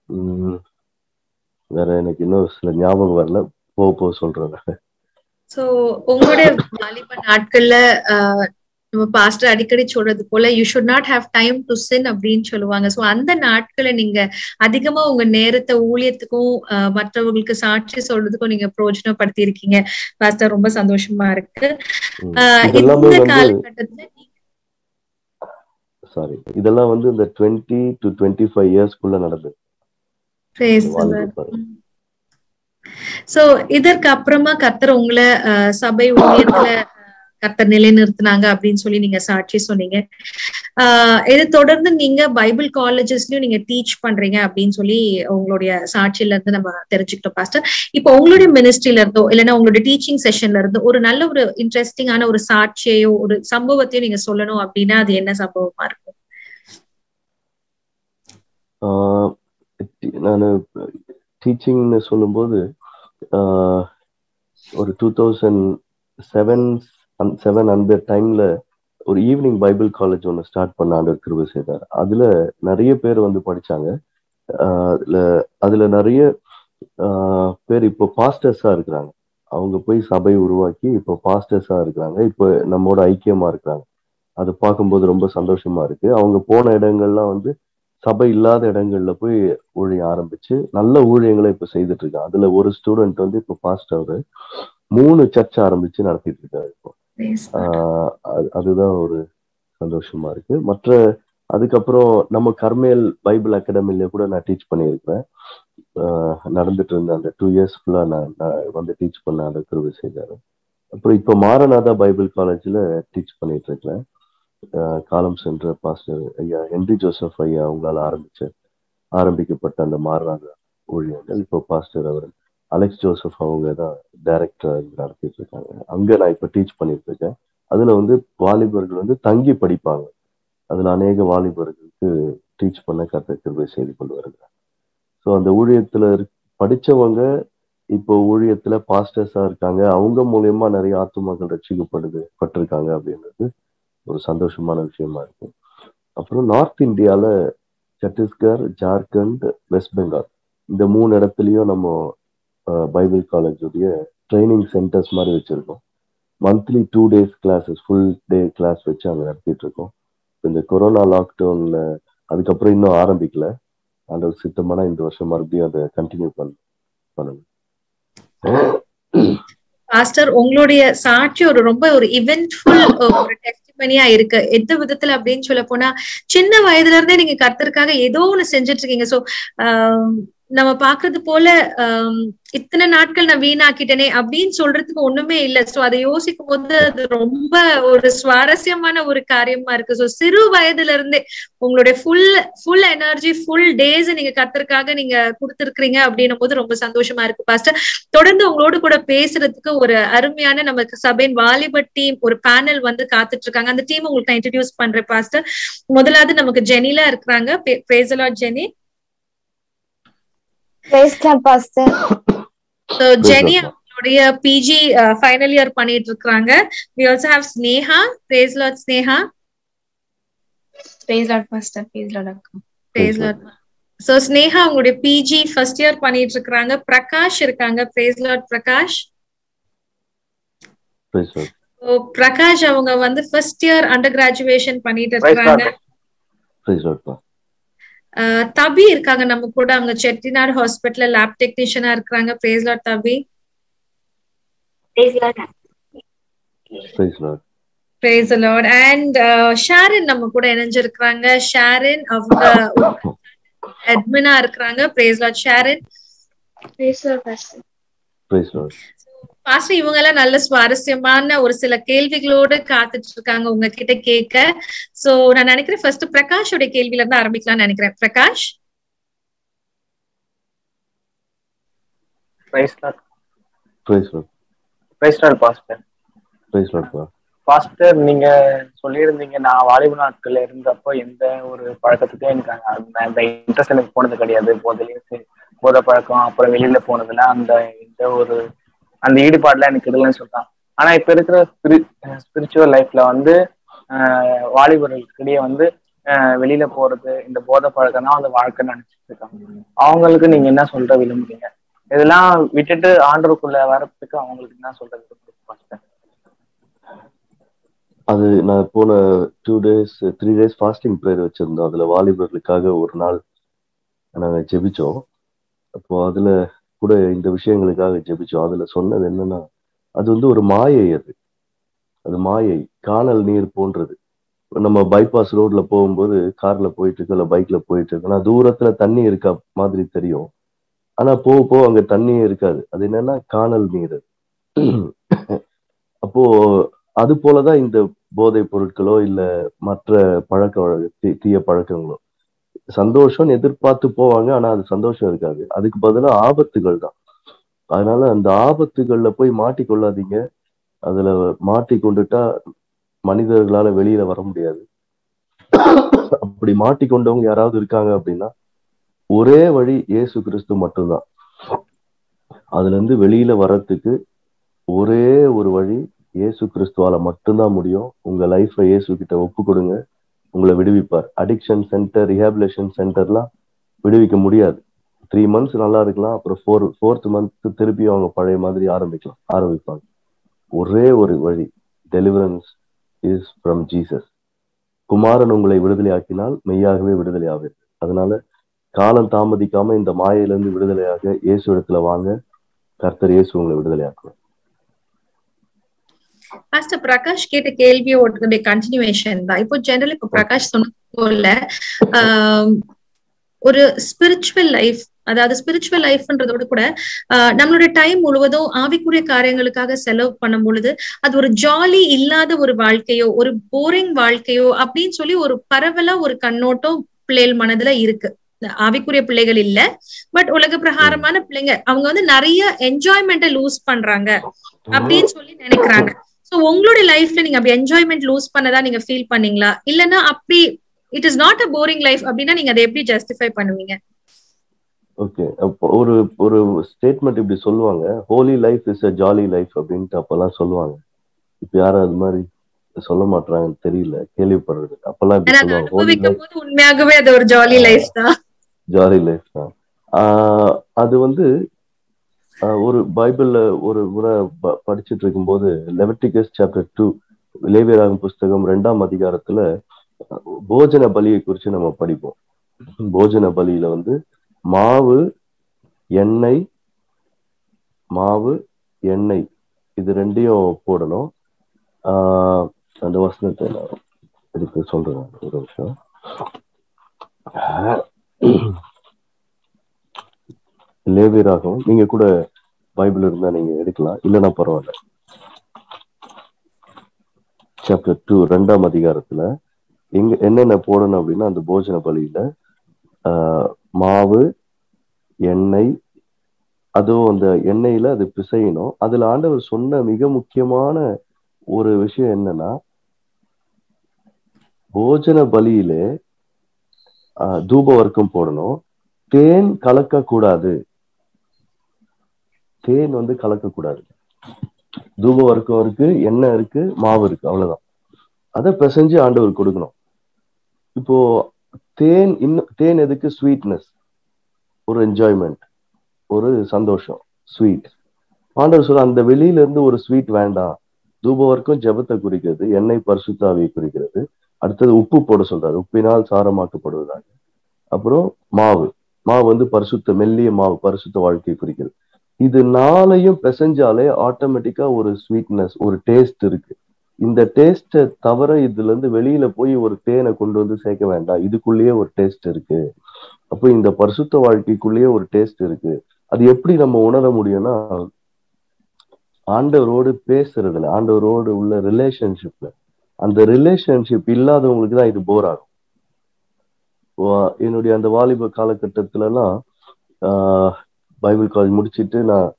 வேற எனக்கு இன்னும் சில ஞாபகம் வரல, போக சொல்றேன். சோ உங்களுடைய வாலிப நாட்கள்ல நம்ம பாஸ்டர் அடிக்கடி சொல்றது போல you should not have time to sin அப்படின்னு சொல்லுவாங்க. சோ அந்த நாட்களை நீங்க அதிகமா உங்க நேரத்தை ஊழியத்துக்கும் மற்றவர்களுக்கு சாட்சி சொல்றதுக்கும் நீங்க பிரயோஜனப்படுத்தி இருக்கீங்க பாஸ்டர். ரொம்ப சந்தோஷமா இருக்கு. இந்த காலகட்டத்துல இதெல்லாம் வந்து இந்த 20 to 25 இயர்ஸ்க்குள்ள நடந்தது. சோ இதற்கு அப்புறமா கர்த்தர் உங்களை சபை ஊழியத்துல கர்த்தர் நிலைநிறுத்தினாங்க அப்படின்னு சொல்லி நீங்க சாட்சி சொன்னீங்க. இதை தொடர்ந்து நீங்க பைபிள் காலேஜஸ்லயும் நீங்க டீச் பண்றீங்க அப்படின்னு சொல்லி உங்களுடைய சாட்சியில இருந்து நம்ம தெரிஞ்சுக்கிட்டோம் பாஸ்டர். இப்போ உங்களுடைய மினிஸ்ட்ரியில இருந்தோ இல்லைன்னா உங்களுடைய டீச்சிங் செஷன்ல இருந்தோ ஒரு நல்ல ஒரு இன்ட்ரெஸ்டிங்கான ஒரு சாட்சியோ ஒரு சம்பவத்தையும் நீங்க சொல்லணும் அப்படின்னா அது என்ன சம்பவமா இருக்கும்? நான் டீச்சிங்னு சொல்லும்போது ஒரு 2007 அந்த டைம்ல ஒரு ஈவினிங் பைபிள் காலேஜ் ஒன்று ஸ்டார்ட் பண்ண ஆண்டவர் கிருபை செய்தார். அதுல நிறைய பேர் வந்து படிச்சாங்க. அதுல நிறைய பேர் இப்போ பாஸ்டர்ஸா இருக்கிறாங்க. அவங்க போய் சபை உருவாக்கி இப்போ பாஸ்டர்ஸா இருக்கிறாங்க. இப்போ நம்மோட ஐக்கியமா இருக்கிறாங்க. அது பார்க்கும்போது ரொம்ப சந்தோஷமா இருக்கு. அவங்க போன இடங்கள்லாம் வந்து சபை இல்லாத இடங்கள்ல போய் ஊழியம் ஆரம்பிச்சு நல்ல ஊழியங்களை இப்ப செய்துட்டு இருக்காங்க. அதுல ஒரு ஸ்டூடெண்ட் வந்து இப்போ பாஸ்டர் 3 சர்ச் ஆரம்பிச்சு நடத்திட்டு இருக்காரு இப்போ. அதுதான் ஒரு சந்தோஷமா இருக்கு. மற்ற அதுக்கப்புறம் நம்ம கர்மேல் பைபிள் அகாடமில கூட நான் டீச் பண்ணியிருக்கிறேன். நடந்துட்டு இருந்த அந்த 2 years ஃபுல்லா நான் வந்து டீச் பண்ண அந்த கிருபை செய்தாரு. அப்புறம் இப்போ மாரநாதா பைபிள் காலேஜ்ல டீச் பண்ணிட்டு இருக்கிறேன். காலம் சென்ற பாஸ்டர் ஐயா ஹென்றி ஜோசப் ஐயா அவங்களால ஆரம்பிக்கப்பட்ட அந்த மாரநாதா ஊழியர்கள் இப்போ பாஸ்டர் அவர் அலெக்ஸ் ஜோசப் அவங்க தான் டைரக்டர் நடத்திட்டு இருக்காங்க. அங்க நான் இப்போ டீச் பண்ணிட்டு இருக்கேன். அதுல வந்து வாலிபர்கள் வந்து தங்கி படிப்பாங்க. அதுல அநேக வாலிபர்களுக்கு டீச் பண்ண கர்த்தர் கிருபை செய்து கொண்டு வருகிறார். ஸோ அந்த ஊழியத்துல படிச்சவங்க இப்போ ஊழியத்துல பாஸ்டர்ஸா இருக்காங்க. அவங்க மூலியமா நிறைய ஆத்துமாக்கள் ரட்சிக்கப்பட்டிருக்காங்க அப்படின்றது ஒரு சந்தோஷமான விஷயமா இருக்கு. அப்புறம் நார்த் இந்தியால சத்தீஸ்கர், ஜார்க்கண்ட், வெஸ்ட் பெங்கால் இந்த 3 இடத்துலயும் நம்ம பைபிள் காலேஜுடைய ட்ரைனிங் சென்டர்ஸ் மாதிரி வச்சிருக்கோம். Monthly 2 days classes, full day class வச்சு அங்க நடத்திட்டு இருக்கோம். இந்த கொரோனா லாக்டவுன்ல அதுக்கப்புறம் இன்னும் ஆரம்பிக்கல. அந்த சித்தமான இந்த வருஷம் மறுபடியும் அதை கண்டினியூ பண்ணணும். பாஸ்டர், உங்களுடைய சாட்சி ரொம்ப ஒரு இவென்ட்ஃபுல் ஒரு டெஸ்டிமனியா இருக்கு. எந்த விதத்துல அப்படின்னு சொல்ல போனா, சின்ன வயதுல இருந்தே நீங்க கர்த்தருக்காக ஏதோ ஒண்ணு செஞ்சுட்டு இருக்கீங்க. சோ நம்ம பாக்குறது போல இத்தனை நாட்கள் நான் வீணாக்கிட்டேனே அப்படின்னு சொல்றதுக்கு ஒண்ணுமே இல்லை. சோ அதை யோசிக்கும் போது அது ரொம்ப ஒரு சுவாரஸ்யமான ஒரு காரியமா இருக்கு. சோ சிறு வயதுல இருந்தே உங்களுடைய ஃபுல் எனர்ஜி, ஃபுல் டேஸ் நீங்க கர்த்தருக்காக நீங்க கொடுத்திருக்கிறீங்க அப்படின்னும் போது ரொம்ப சந்தோஷமா இருக்கு பாஸ்டர். தொடர்ந்து உங்களோட கூட பேசுறதுக்கு ஒரு அருமையான நமக்கு சபையின் வாலிப டீம் ஒரு பேனல் வந்து காத்துட்டு இருக்காங்க. அந்த டீம் உங்களுக்கு நான் இன்ட்ரடியூஸ் பண்றேன் பாஸ்டர். முதலாவது நமக்கு ஜெனிலா இருக்கிறாங்க. Praise the lord Jenny. Pastor. So Jenny அவங்களுடைய PG ஃபைனல் இயர் பண்ணிட்டு இருக்காங்க. We also have Sneha. Praise Lord Sneha. Praise Lord Pastor. Praise Lord. Praise Lord. So Sneha அவங்களுடைய PG ஃபர்ஸ்ட் இயர் பண்ணிட்டு இருக்காங்க. பிரகாஷ் இருக்காங்க. Praise Lord Prakash. Praise Lord. So Prakash அவங்க வந்து first year under graduation பண்ணிட்டு இருக்காங்க. Praise Lord. தபி இருக்காங்க நம்ம கூட. அவங்க செட்டிநாடு ஹாஸ்பிட்டல்ல லேப் டெக்னீஷியனா இருக்காங்க. Praise Lord தபி. Praise Lord. Praise Lord. Praise the Lord. And ஷாரின் நம்ம கூட இணைஞ்சிருக்காங்க. ஷாரின் அவங்க அட்மினா இருக்காங்க. Praise Lord Sharon. Praise Lord Pastor. Praise Lord. Pastor, இவங்க எல்லாம் நல்ல சுவாரஸ்யமான ஒரு சில கேள்விகளோடு காத்துட்டு இருக்காங்க உங்ககிட்ட கேட்க. சோ நான் நினைக்கிறேன் ஃபர்ஸ்ட் பிரகாஷோட கேள்வியில இருந்து ஆரம்பிக்கலாம்னு நினைக்கிறேன். Prakash. Praise Lord. Praise Lord. Praise Lord Pastor. Praise Lord. Pastor, நீங்க சொல்லியிருந்தீங்க நான் வாலிப நாட்கள்ல இருந்தப்போ எந்த ஒரு பழக்கத்துக்கும் எனக்கு அந்த இன்ட்ரெஸ்ட் எனக்கு போனது கிடையாது. போதை பழக்கம், அப்புறம் வெளியில போனதுல அந்த எந்த ஒரு அந்த ஈடுபாடுல எனக்கு இல்லைன்னு சொல்றான். ஆனா இப்ப இருக்கிற ஸ்பிரிச்சுவல் லைஃப்ல வந்து வாலிபர்களுக்கிடையே வந்து வெளியில போறது, இந்த போதை பழக்கம் தான் அந்த வாழ்க்கைன்னு நினைச்சிட்டு இருக்காங்க. அவங்களுக்கு நீங்க என்ன சொல்ற விரும்புறீங்க? இதெல்லாம் விட்டுட்டு ஆண்டவருக்குள்ள வரதுக்கு அவங்களுக்கு என்ன சொல்றது? அது நான் போன 2 days 3 days ஃபாஸ்டிங் ப்ரேயர் வச்சிருந்தோம். அதுல வாலிபர்களுக்காக ஒரு நாள் நாங்க ஜெபிச்சோம். அப்போ அதுல கூட இந்த விஷயங்களுக்காக ஜெபிச்சோம். அதுல சொன்னது என்னன்னா, அது வந்து ஒரு மாயை. அது மாயை, காணல் நீர் போன்றது. நம்ம பைபாஸ் ரோட்ல போகும்போது கார்ல போயிட்டு இருக்கோம், இல்லை பைக்ல போயிட்டு இருக்கோம்னா தூரத்துல தண்ணி இருக்க மாதிரி தெரியும். ஆனா போக அங்க தண்ணியே இருக்காது. அது என்னன்னா காணல் நீர். அப்போ அது போலதான் இந்த போதை பொருட்களோ இல்ல மற்ற தீய பழக்கங்களோ. சந்தோஷம் எதிர்பார்த்து போவாங்க, ஆனா அது சந்தோஷம் இருக்காது. அதுக்கு பதிலா ஆபத்துகள் தான். அதனால அந்த ஆபத்துகள்ல போய் மாட்டிக்கொள்ளாதீங்க. அதுல மாட்டிக்கொண்டுட்டா மனிதர்களால வெளியில வர முடியாது. அப்படி மாட்டிக்கொண்டவங்க யாராவது இருக்காங்க அப்படின்னா ஒரே வழி இயேசு கிறிஸ்து மட்டும்தான். அதுல இருந்து வெளியில வர்றதுக்கு ஒரே ஒரு வழி இயேசு கிறிஸ்துவால மட்டும்தான் முடியும். உங்க லைஃப்ல இயேசு கிட்ட ஒப்பு கொடுங்க, உங்களை விடுவிப்பார். அடிக்ஷன் சென்டர், ரிஹாபிலேஷன் சென்டர்லாம் விடுவிக்க முடியாது. 3 months நல்லா இருக்கலாம், அப்புறம் 4th month திருப்பி அவங்க பழைய மாதிரி ஆரம்பிப்பாங்க. ஒரே ஒரு வழி, டெலிவரன்ஸ் இஸ் ஃப்ரம் ஜீசஸ். குமாரன் உங்களை விடுதலை ஆக்கினால் மெய்யாகவே விடுதலை ஆவீர்கள். அதனால காலம் தாமதிக்காம இந்த மாயிலிருந்து விடுதலையாக இயேசு இடத்துல வாங்க. கர்த்தர் இயேசு உங்களை விடுதலை ஆக்குவார். பாஸ்டர் பிரகாஷ் கேட்ட கேள்வியோட கண்டினியூவேஷன் தான். இப்போ ஜெனரல் இப்போ பிரகாஷ் சொன்ன போல ஒரு ஸ்பிரிச்சுவல் லைஃப், அதாவது ஸ்பிரிச்சுவல் லைஃப்ன்றதோட கூட நம்மளுடைய டைம் முழுவதும் ஆவிக்குரிய காரியங்களுக்காக செலவு பண்ணும் பொழுது அது ஒரு ஜாலி இல்லாத ஒரு வாழ்க்கையோ ஒரு போரிங் வாழ்க்கையோ அப்படின்னு சொல்லி ஒரு பரவலா ஒரு கண்ணோட்டம் பிள்ளைகள் மனதுல இருக்கு. ஆவிக்குரிய பிள்ளைகள் இல்ல, பட் உலக பிரகாரமான பிள்ளைங்க அவங்க வந்து நிறைய என்ஜாய்மெண்ட்டை லூஸ் பண்றாங்க அப்படின்னு சொல்லி நினைக்கிறாங்க. சோ உங்களுடைய லைஃப்ல நீங்க அப்படி என்ஜாய்மெண்ட் லூஸ் பண்ணதா நீங்க ஃபீல் பண்ணீங்களா, இல்லன்னா அப்படி it is not a boring life அப்படின்னா நீங்க அதை எப்படி ஜஸ்டிஃபை பண்ணுவீங்க? ஓகே, ஒரு ஒரு ஸ்டேட்மெண்ட் இப்படி சொல்லுவாங்க, holy life is a jolly life அப்படின்ட்டு அப்பெல்லாம் சொல்லுவாங்க. இப்ப யாரும் அது மாதிரி சொல்ல மாட்டாங்கன்னு தெரியல, கேள்விப்படுறது. அப்பெல்லாம் இப்படி சொல்லுவாங்க, ஹோலி லைஃப் உண்மையாகவே அது ஒரு ஜாலி லைஃப் தான். ஜாலி லைஃப் தான். அது வந்து ஒரு பைபிள்ல ஒரு முறை படிச்சுட்டு இருக்கும்போது லெவிட்டிகஸ் சாப்டர் 2 லேவியராகமம் புஸ்தகம் 2ஆம் அதிகாரத்துல போஜன பலியை குறித்து நம்ம படிப்போம். போஜன பலியில வந்து மாவு எண்ணெய் இது ரெண்டையும் போடணும். அந்த வசனத்தை நான் எடுத்து சொல்றேன், ஒரு நிமிஷம். லேவியராகமம், நீங்க கூட பைபிள் இருந்தா நீங்க எடுக்கலாம், இல்லைன்னா பரவாயில்ல. சாப்டர் 2 2ஆம் அதிகாரத்துல என்னென்ன போடணும் அப்படின்னா, அந்த போஜன பலியில மாவு எண்ணெய், அதுவும் அந்த எண்ணெயில அது பிசையணும். அதுல ஆண்டவர் சொன்ன மிக முக்கியமான ஒரு விஷயம் என்னன்னா, போஜன பலியிலே தூப வர்க்கம் போடணும், தேன் கலக்க கூடாது. தேன் வந்து கலக்கக்கூடாது. தூப வர்க்கம் இருக்கு, எண்ணெய் இருக்கு, மாவு இருக்கு, அவ்வளவுதான். அதை பிசைஞ்சு ஆண்டவர் கொடுக்கணும். இப்போ தேன் எதுக்கு? ஸ்வீட்னஸ், ஒரு என்ஜாய்மெண்ட், ஒரு சந்தோஷம், ஸ்வீட். ஆண்டவர் சொல்ல அந்த வெளியில இருந்து ஒரு ஸ்வீட் வேண்டாம். தூப வர்க்கம் ஜெபத்தை குறிக்கிறது, எண்ணெய் பரிசுத்த ஆவியை குறிக்கிறது. அடுத்தது உப்பு போட சொல்றாரு, உப்பினால் சாரமாக்கப்படுவதாக. அப்புறம் மாவு வந்து பரிசுத்த மெல்லிய மாவு, பரிசுத்த வாழ்க்கையை குறிக்கிறது. இது நாளையும் பிசைஞ்சாலே ஆட்டோமேட்டிக்கா ஒரு ஸ்வீட்னஸ், ஒரு டேஸ்ட் இருக்கு. இந்த டேஸ்ட்டை தவிர இதுல இருந்து வெளியில போய் ஒரு தேனை கொண்டு வந்து சேர்க்க வேண்டாம், இதுக்குள்ளேயே ஒரு டேஸ்ட் இருக்கு. அப்போ இந்த பரிசுத்த வாழ்க்கைக்குள்ளேயே ஒரு டேஸ்ட் இருக்கு. அது எப்படி நம்ம உணர முடியும்னா, ஆண்டவரோடு பேசுறதுல, ஆண்டவரோடு உள்ள ரிலேஷன்ஷிப்ல. அந்த ரிலேஷன்ஷிப் இல்லாதவங்களுக்கு தான் இது போர் ஆகும். என்னுடைய அந்த வாலிப காலகட்டத்துல எல்லாம் பைபிள் காலேஜ் முடிச்சுட்டு நான்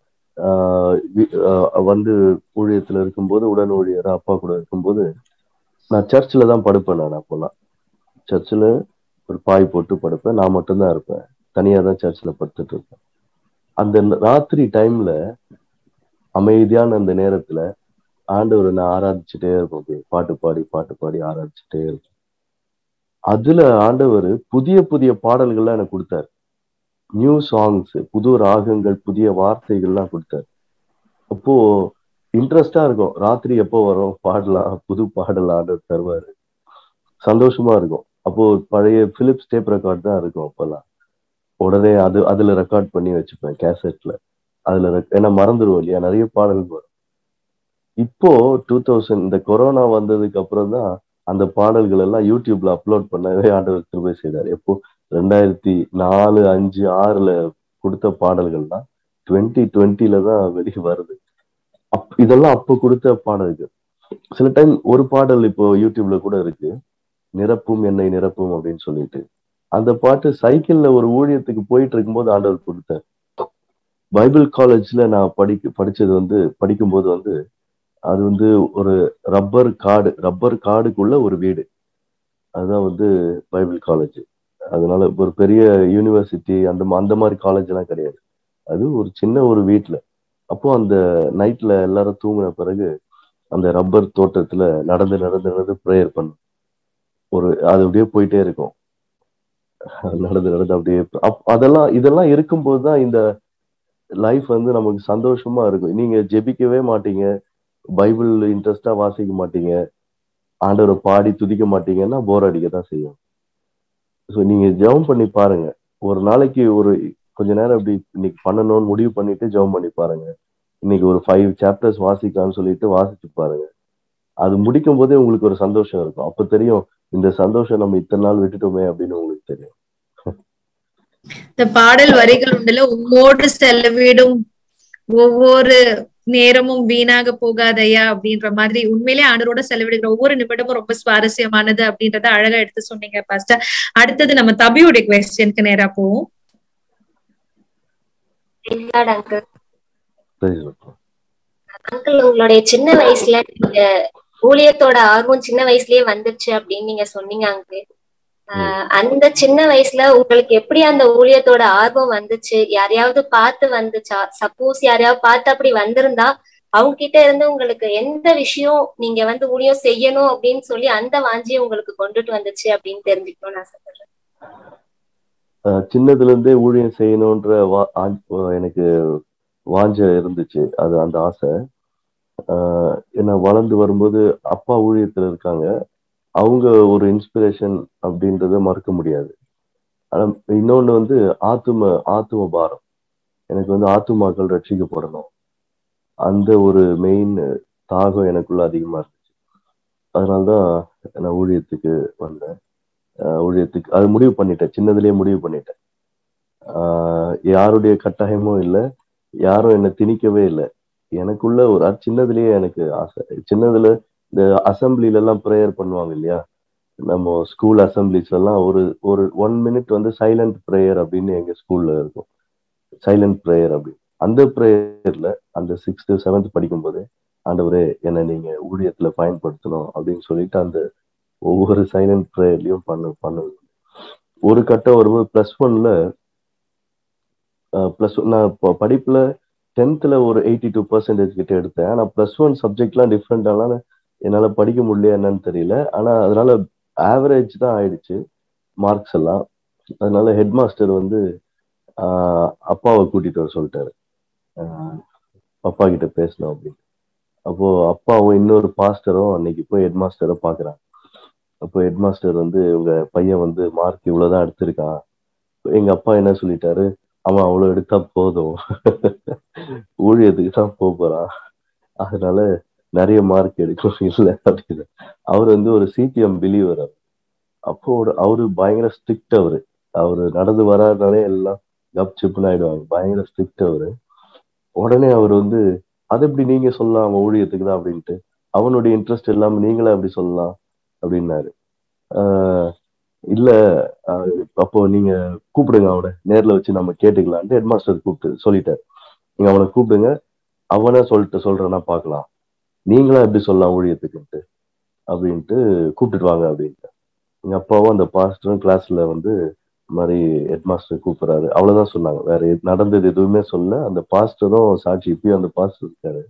வந்து ஊழியத்துல இருக்கும்போது, உடன் ஊழியர் அப்பா கூட இருக்கும்போது நான் சர்ச்சில் தான் படுப்பேன். நான் அப்போல்லாம் சர்ச்சில் ஒரு பாய் போட்டு படுப்பேன், நான் மட்டும்தான் இருப்பேன், தனியா தான் சர்ச்சில் படுத்துட்டு இருப்பேன். அந்த ராத்திரி டைம்ல அமைதியான அந்த நேரத்துல ஆண்டவரை நான் ஆராதிச்சுட்டே இருப்பேன், பாட்டு பாடி ஆராதிச்சுட்டே இருப்பேன். அதுல ஆண்டவர் புதிய புதிய பாடல்கள்லாம் எனக்கு கொடுத்தாரு, நியூ சாங்ஸ், புது ராகங்கள், புதிய வார்த்தைகள்லாம் கொடுத்தாரு. அப்போ இன்ட்ரெஸ்டா இருக்கும், ராத்திரி எப்போ வரும் பாடலாம், புது பாடல் ஆண்டவர் தருவாரு, சந்தோஷமா இருக்கும். அப்போ பழைய பிலிப்ஸ் டேப் ரெக்கார்ட் தான் இருக்கும் அப்பெல்லாம். உடனே அதுல ரெக்கார்ட் பண்ணி வச்சுப்பேன் கேசட்ல. அதுல ஏன்னா மறந்துடுவோம் இல்லையா, நிறைய பாடல்கள் வரும். இப்போ 2000 இந்த கொரோனா வந்ததுக்கு அப்புறம் தான் அந்த பாடல்கள் எல்லாம் யூடியூப்ல அப்லோட் பண்ணவே ஆண்டவர் கிருபை செய்தார். எப்போ 2004, 5, 6 கொடுத்த பாடல்கள் தான் 2020 தான் வெளியே வருது. இதெல்லாம் அப்போ கொடுத்த பாடல்கள். சில டைம் ஒரு பாடல் இப்போ யூடியூப்ல கூட இருக்கு, நிரப்பும் என்னை நிரப்பும் அப்படின்னு சொல்லிட்டு. அந்த பாட்டு சைக்கிள்ல ஒரு ஊழியத்துக்கு போயிட்டு இருக்கும்போது ஆண்டவர் கொடுத்தார். பைபிள் காலேஜ்ல நான் படிச்சது வந்து, படிக்கும்போது வந்து அது வந்து ஒரு ரப்பர் காடுக்குள்ள ஒரு வீடு, அதுதான் வந்து பைபிள் காலேஜ். அதனால ஒரு பெரிய யூனிவர்சிட்டி அந்த மாதிரி காலேஜ் எல்லாம் கிடையாது, அது ஒரு சின்ன ஒரு வீட்டுல. அப்போ அந்த நைட்ல எல்லாரும் தூங்கின பிறகு அந்த ரப்பர் தோட்டத்துல நடந்து ப்ரேயர் பண்ணும். அது அப்படியே போயிட்டே இருக்கும், நடந்து அப்படியே. இதெல்லாம் இருக்கும்போதுதான் இந்த லைஃப் வந்து நமக்கு சந்தோஷமா இருக்கும். நீங்க ஜெபிக்கவே மாட்டீங்க, பைபிள் இன்ட்ரெஸ்டா வாசிக்க மாட்டீங்க, ஆண்டவரை பாடி துதிக்க மாட்டீங்கன்னா போர் அடிக்க தான் செய்யும். ஸோ நீங்க ஜெபம் பண்ணி பாருங்க, ஒரு நாளைக்கு ஒரு கொஞ்ச நேரம் அப்படி இன்னைக்கு பண்ணணும்னு முடிவு பண்ணிட்டு ஜெபம் பண்ணி பாருங்க. இன்னைக்கு ஒரு 5 சாப்டர்ஸ் வாசிக்கலாம்னு சொல்லிட்டு வாசிச்சு பாருங்க. அது முடிக்கும் போதே உங்களுக்கு ஒரு சந்தோஷம் இருக்கும். அப்ப தெரியும் இந்த சந்தோஷம் நம்ம இத்தனை நாள் விட்டுட்டோமே அப்படின்னு உங்களுக்கு தெரியும். இந்த பாடல் வரிகள் உண்டுல, உம்மோடு செலவிடும் ஒவ்வொரு நேரமும் வீணாக போகாதையா அப்படின்ற மாதிரி உண்மையிலே ஆண்டரோட செலவிடுகிற ஒவ்வொரு நிமிடமும் ரொம்ப சுவாரஸ்யமானது அப்படின்றத அழகா எடுத்து சொன்னீங்க பாஸ்டர். அடுத்தது நம்ம தபியுடைய குவெஸ்டியனுக்கு நேரா போவோம். அங்கிள், உங்களுடைய சின்ன வயசுல நீங்க ஊழியத்தோட ஆர்வம் சின்ன வயசுலயே வந்துருச்சு அப்படின்னு நீங்க சொன்னீங்க அங்கிள். அந்த சின்ன வயசுல உங்களுக்கு எப்படி அந்த ஊழியத்தோட ஆர்வம் வந்துச்சு? யாரையாவது பார்த்து வந்துச்சா? சப்போஸ் யாரையாவது பார்த்து அப்படி வந்திருந்தா அவங்க கிட்ட இருந்து உங்களுக்கு எந்த விஷயம் நீங்க வந்து ஊழியம் செய்யணும் அப்படின்னு சொல்லி அந்த வாஞ்சியை உங்களுக்கு கொண்டுட்டு வந்துச்சு அப்படின்னு தெரிஞ்சுக்கணும்னு ஆசைப்படுறேன். சின்னதுல இருந்தே ஊழியம் செய்யணும்ன்ற எனக்கு வாஞ்ச இருந்துச்சு. அது அந்த ஆசை. என்ன வளர்ந்து வரும்போது அப்பா ஊழியத்துல இருக்காங்க. அவங்க ஒரு இன்ஸ்பிரேஷன் அப்படின்றத மறக்க முடியாது. ஆனா இன்னொன்னு வந்து ஆத்தும பாரம். எனக்கு வந்து ஆத்துமாக்கள் ரட்சிக்கப்படணும், அந்த ஒரு மெயின் தாகம் எனக்குள்ள அதிகமா இருந்துச்சு. அதனால்தான் நான் ஊழியத்துக்கு வந்தேன். ஊழியத்துக்கு அது முடிவு பண்ணிட்டேன், சின்னதுலயே முடிவு பண்ணிட்டேன். யாருடைய கட்டாயமும் இல்லை, யாரும் என்னை திணிக்கவே இல்லை. எனக்குள்ள ஒரு சின்னதுலயே எனக்கு ஆசை. சின்னதுல இந்த அசம்பிளில எல்லாம் ப்ரேயர் பண்ணுவாங்க இல்லையா, நம்ம ஸ்கூல் அசம்பிளிஸ்ல எல்லாம் ஒரு ஒரு 1 minute வந்து சைலண்ட் ப்ரேயர் அப்படின்னு எங்க ஸ்கூல்ல இருக்கும். சைலண்ட் ப்ரேயர் அப்படின்னு அந்த ப்ரேயர்ல அந்த 6th 7th படிக்கும் போது, ஆண்டவரே என்னை நீங்க ஊழியத்துல பயன்படுத்தணும் அப்படின்னு சொல்லிட்டு அந்த ஒவ்வொரு சைலண்ட் ப்ரேயர்லயும் பண்ணு. ஒரு கட்டம் வரும்போது +1ல நான் படிப்புல 10th ஒரு 82% கிட்ட எடுத்தேன். ஆனா +1 சப்ஜெக்ட்லாம் டிஃப்ரெண்ட். ஆனால என்னால படிக்க முடியல, என்னன்னு தெரியல. ஆனா அதனால ஆவரேஜ் தான் ஆயிடுச்சு மார்க்ஸ் எல்லாம். அதனால ஹெட் மாஸ்டர் வந்து அப்பாவை கூட்டிட்டு வர சொல்லிட்டாரு. அப்பா கிட்ட பேசணும் அப்படின்னு. அப்போ அப்பாவும் இன்னொரு பாஸ்டரும் அன்னைக்கு போய் ஹெட் மாஸ்டரை பாக்குறாங்க. அப்போ ஹெட் மாஸ்டர் வந்து உங்க பையன் வந்து மார்க் இவ்வளவுதான் எடுத்திருக்கான். எங்க அப்பா என்ன சொல்லிட்டாரு, அவன் அவ்வளவு எடுத்தா போதும், ஊழியத்துக்கு தான் போறான், அதனால நிறைய மார்க் எடுக்கணும் இல்லை அப்படின்னு. அவர் வந்து ஒரு சிபிஎம் பிலீவர். அப்போ அவரு பயங்கர ஸ்ட்ரிக்ட். அவரு நடந்து வராதுனாலே எல்லாம் கப் சிப்புன்னு ஆயிடுவாங்க. பயங்கர ஸ்ட்ரிக்ட் அவரு. உடனே அவர் வந்து அது எப்படி நீங்க சொல்லலாம் அவன் ஊழியத்துக்கு தான் அப்படின்ட்டு, அவனுடைய இன்ட்ரெஸ்ட் இல்லாம நீங்களே அப்படி சொல்லலாம் அப்படின்னாரு. இல்ல அப்போ நீங்க கூப்பிடுங்க அவனை, நேர்ல வச்சு நம்ம கேட்டுக்கலான்ட்டு ஹெட் மாஸ்டர் கூப்பிட்டு சொல்லிட்டாரு. நீங்க அவனை கூப்பிடுங்க, அவனை சொல்றேன்னா பாக்கலாம், நீங்களா எப்படி சொல்லலாம் ஊழியத்துக்குன்ட்டு அப்படின்ட்டு கூப்பிட்டுட்டு வாங்க அப்படின்ட்டு. எங்க அப்பாவும் அந்த பாஸ்டரும் கிளாஸ்ல வந்து இந்த மாதிரி ஹெட் மாஸ்டர் கூப்பிடுறாரு, அவ்வளவுதான் சொன்னாங்க. வேற நடந்தது எதுவுமே சொல்ல. அந்த பாஸ்டரும் சாட்சி, இப்பயும் அந்த பாஸ்டர் இருக்காரு.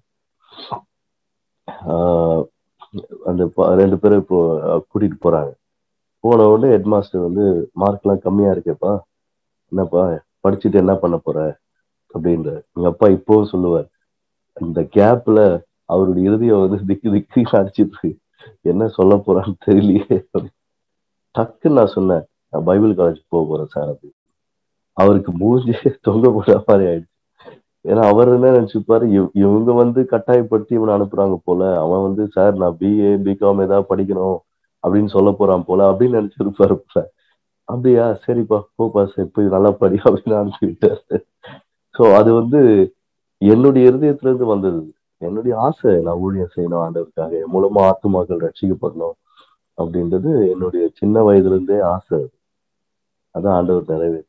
அந்த 2 பேரும் இப்போ கூட்டிட்டு போறாங்க. போன உடனே ஹெட் மாஸ்டர் வந்து மார்க் எல்லாம் கம்மியா இருக்கேப்பா, என்னப்பா படிச்சுட்டு என்ன பண்ண போற அப்படின்ற. எங்க அப்பா இப்பவும் சொல்லுவார், இந்த கேப்ல அவருடைய இறுதியம் வந்து திக்கு அடிச்சிட்டு என்ன சொல்ல போறான்னு தெரியலையே. டக்குன்னு நான் சொன்னேன், நான் பைபிள் காலேஜ் போக போறேன் சார் அப்படி. அவருக்கு மூஞ்சி தொங்க போட மாதிரி ஆயிடுச்சு. ஏன்னா அவர் என்ன நினைச்சுப்பாரு, இவங்க வந்து கட்டாயப்படுத்தி இவனை அனுப்புறாங்க போல, அவன் வந்து சார் நான் BA BCom ஏதாவது படிக்கணும் அப்படின்னு சொல்ல போறான் போல அப்படின்னு நினைச்சிருப்பாரு போல. அப்படியா, சரிப்பா போப்பா சார் போய் நல்லா படி அப்படின்னு அனுப்பிவிட்டாரு. ஸோ அது வந்து என்னுடைய இருதயத்துல இருந்து வந்தது. என்னுடைய ஆசை, நான் ஊழியம் செய்யணும் ஆண்டவருக்காக, என் மூலமா ஆத்துமாக்கள் ரட்சிக்கப்படணும் அப்படின்றது என்னுடைய சின்ன வயதுல இருந்தே ஆசை. அதான் ஆண்டவர் நிறைவேற்று.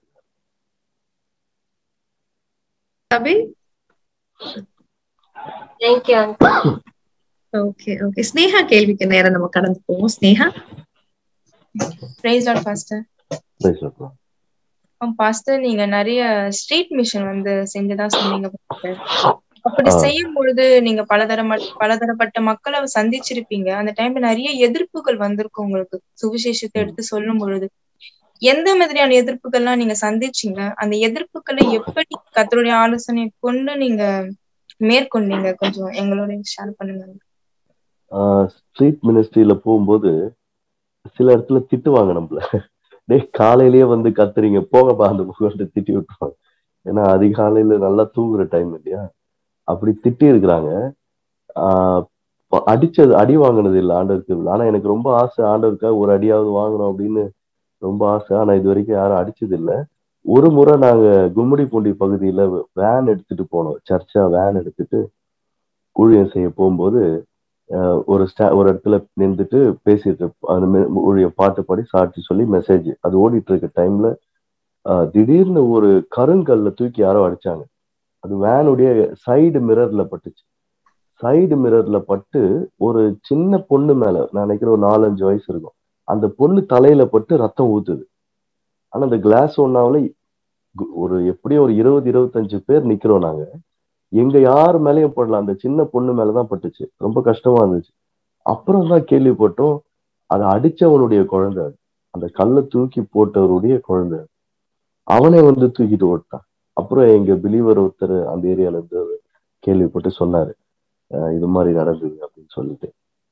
ஓகே ஓகே, ஸ்னேகா கேள்விக்கு நேரம் நம்ம கடந்து போவோம். Sneha. Praise Lord pastor. Praise Lord. Pastor, நீங்க நிறைய ஸ்ட்ரீட் மிஷன் வந்து செஞ்சதா சொன்னீங்க பாஸ்டர். அப்படி செய்யும் பொழுது நீங்க பலதரப்பட்ட மக்களை சந்திச்சிருப்பீங்க. அந்த டைம்ல நிறைய எதிர்ப்புகள் வந்திருக்கும் உங்களுக்கு, சுவிசேஷத்தை எடுத்து சொல்லும் பொழுது. எந்த மாதிரியான எதிர்ப்புகள்லாம் நீங்க சந்திச்சீங்க? அந்த எதிர்ப்புகளை எப்படி கர்த்தருடைய ஆலோசனை கொண்டு நீங்க மேற்கொண்டீங்க? கொஞ்சம் எங்களோட ஷேர் பண்ணுங்க. ஸ்ட்ரீட் மினிஸ்ட்ரியில போகும்போது சில இடத்துல திட்டுவாங்க நம்மள. காலையிலேயே வந்து கத்துறீங்க போங்கப்பா அந்த முகத்தை திட்டி விட்டுருவாங்க. ஏன்னா அதிகாலையில நல்லா தூங்குற டைம் இல்லையா, அப்படி திட்டி இருக்கிறாங்க. அடி வாங்கினது இல்லை ஆண்டவருக்கு. ஆனா எனக்கு ரொம்ப ஆசை, ஆண்டவருக்காக ஒரு அடியாவது வாங்கணும் அப்படின்னு ரொம்ப ஆசை. ஆனா இது வரைக்கும் யாரும் அடிச்சது இல்லை. ஒரு முறை நாங்க கும்மிடிப்பூண்டி பகுதியில வேன் எடுத்துட்டு போனோம். சர்ச்சா வேன் எடுத்துட்டு ஊழியம் செய்ய போகும்போது ஒரு இடத்துல நின்றுட்டு பேசிட்டு அந்த ஊழிய பாட்டு பாடி சாட்சி சொல்லி மெசேஜ் அது ஓடிட்டு இருக்க டைம்ல திடீர்னு ஒரு கருங்கல்ல தூக்கி யாரோ அடிச்சாங்க. அது வேனுடைய சைடு மிரர்ல பட்டுச்சு. சைடு மிரர்ல பட்டு ஒரு சின்ன பொண்ணு மேல, நான் நினைக்கிறேன் ஒரு 4-5 வயசு இருக்கும், அந்த பொண்ணு தலையில பட்டு ரத்தம் ஊத்துது. ஆனா அந்த கிளாஸ் ஒன்னாவில ஒரு எப்படியும் ஒரு 20-25 பேர் நிக்கிறோம் நாங்க. எங்க யார் மேலேயும் படல, அந்த சின்ன பொண்ணு மேலதான் பட்டுச்சு. ரொம்ப கஷ்டமா இருந்துச்சு. அப்புறம் தான் கேள்விப்பட்டோம், அதை அடிச்சவனுடைய குழந்தை, அந்த கல்லை தூக்கி போட்டவருடைய குழந்தை, அவனே வந்து தூக்கிட்டு ஓட்டான். அப்புறம் எங்க பிலீவர் ஒருத்தர் அந்த ஏரியால இருந்து கேள்விப்பட்டு சொன்னாரு, இது மாதிரி நடந்தது அப்படின்னு சொல்லிட்டு.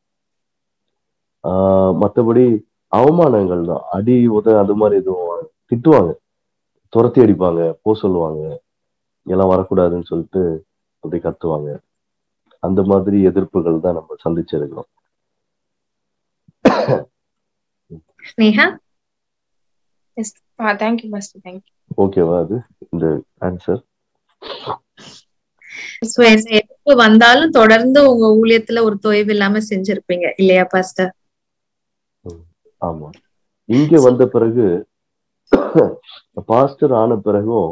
மற்றபடி அவமானங்கள் தான், அடி உத அது மாதிரி எதுவும் திட்டுவாங்க, துரத்தி அடிப்பாங்க, போ சொல்லுவாங்க, எல்லாம் வரக்கூடாதுன்னு சொல்லிட்டு அப்படி கத்துவாங்க. அந்த மாதிரி எதிர்ப்புகள் தான் நம்ம சந்திச்சிருக்கிறோம். Sneha, thank you master, thank you. ஓகேவா அது இந்த ஆன்சர்? எதிர்ப்பு வந்தாலும் தொடர்ந்து உங்க ஊழியத்துல ஒரு தொய்வு இல்லாம செஞ்சிருப்பீங்க இல்லையா பாஸ்டர்? ஆமா. இங்க வந்த பிறகு பாஸ்டர் ஆன பிறகும்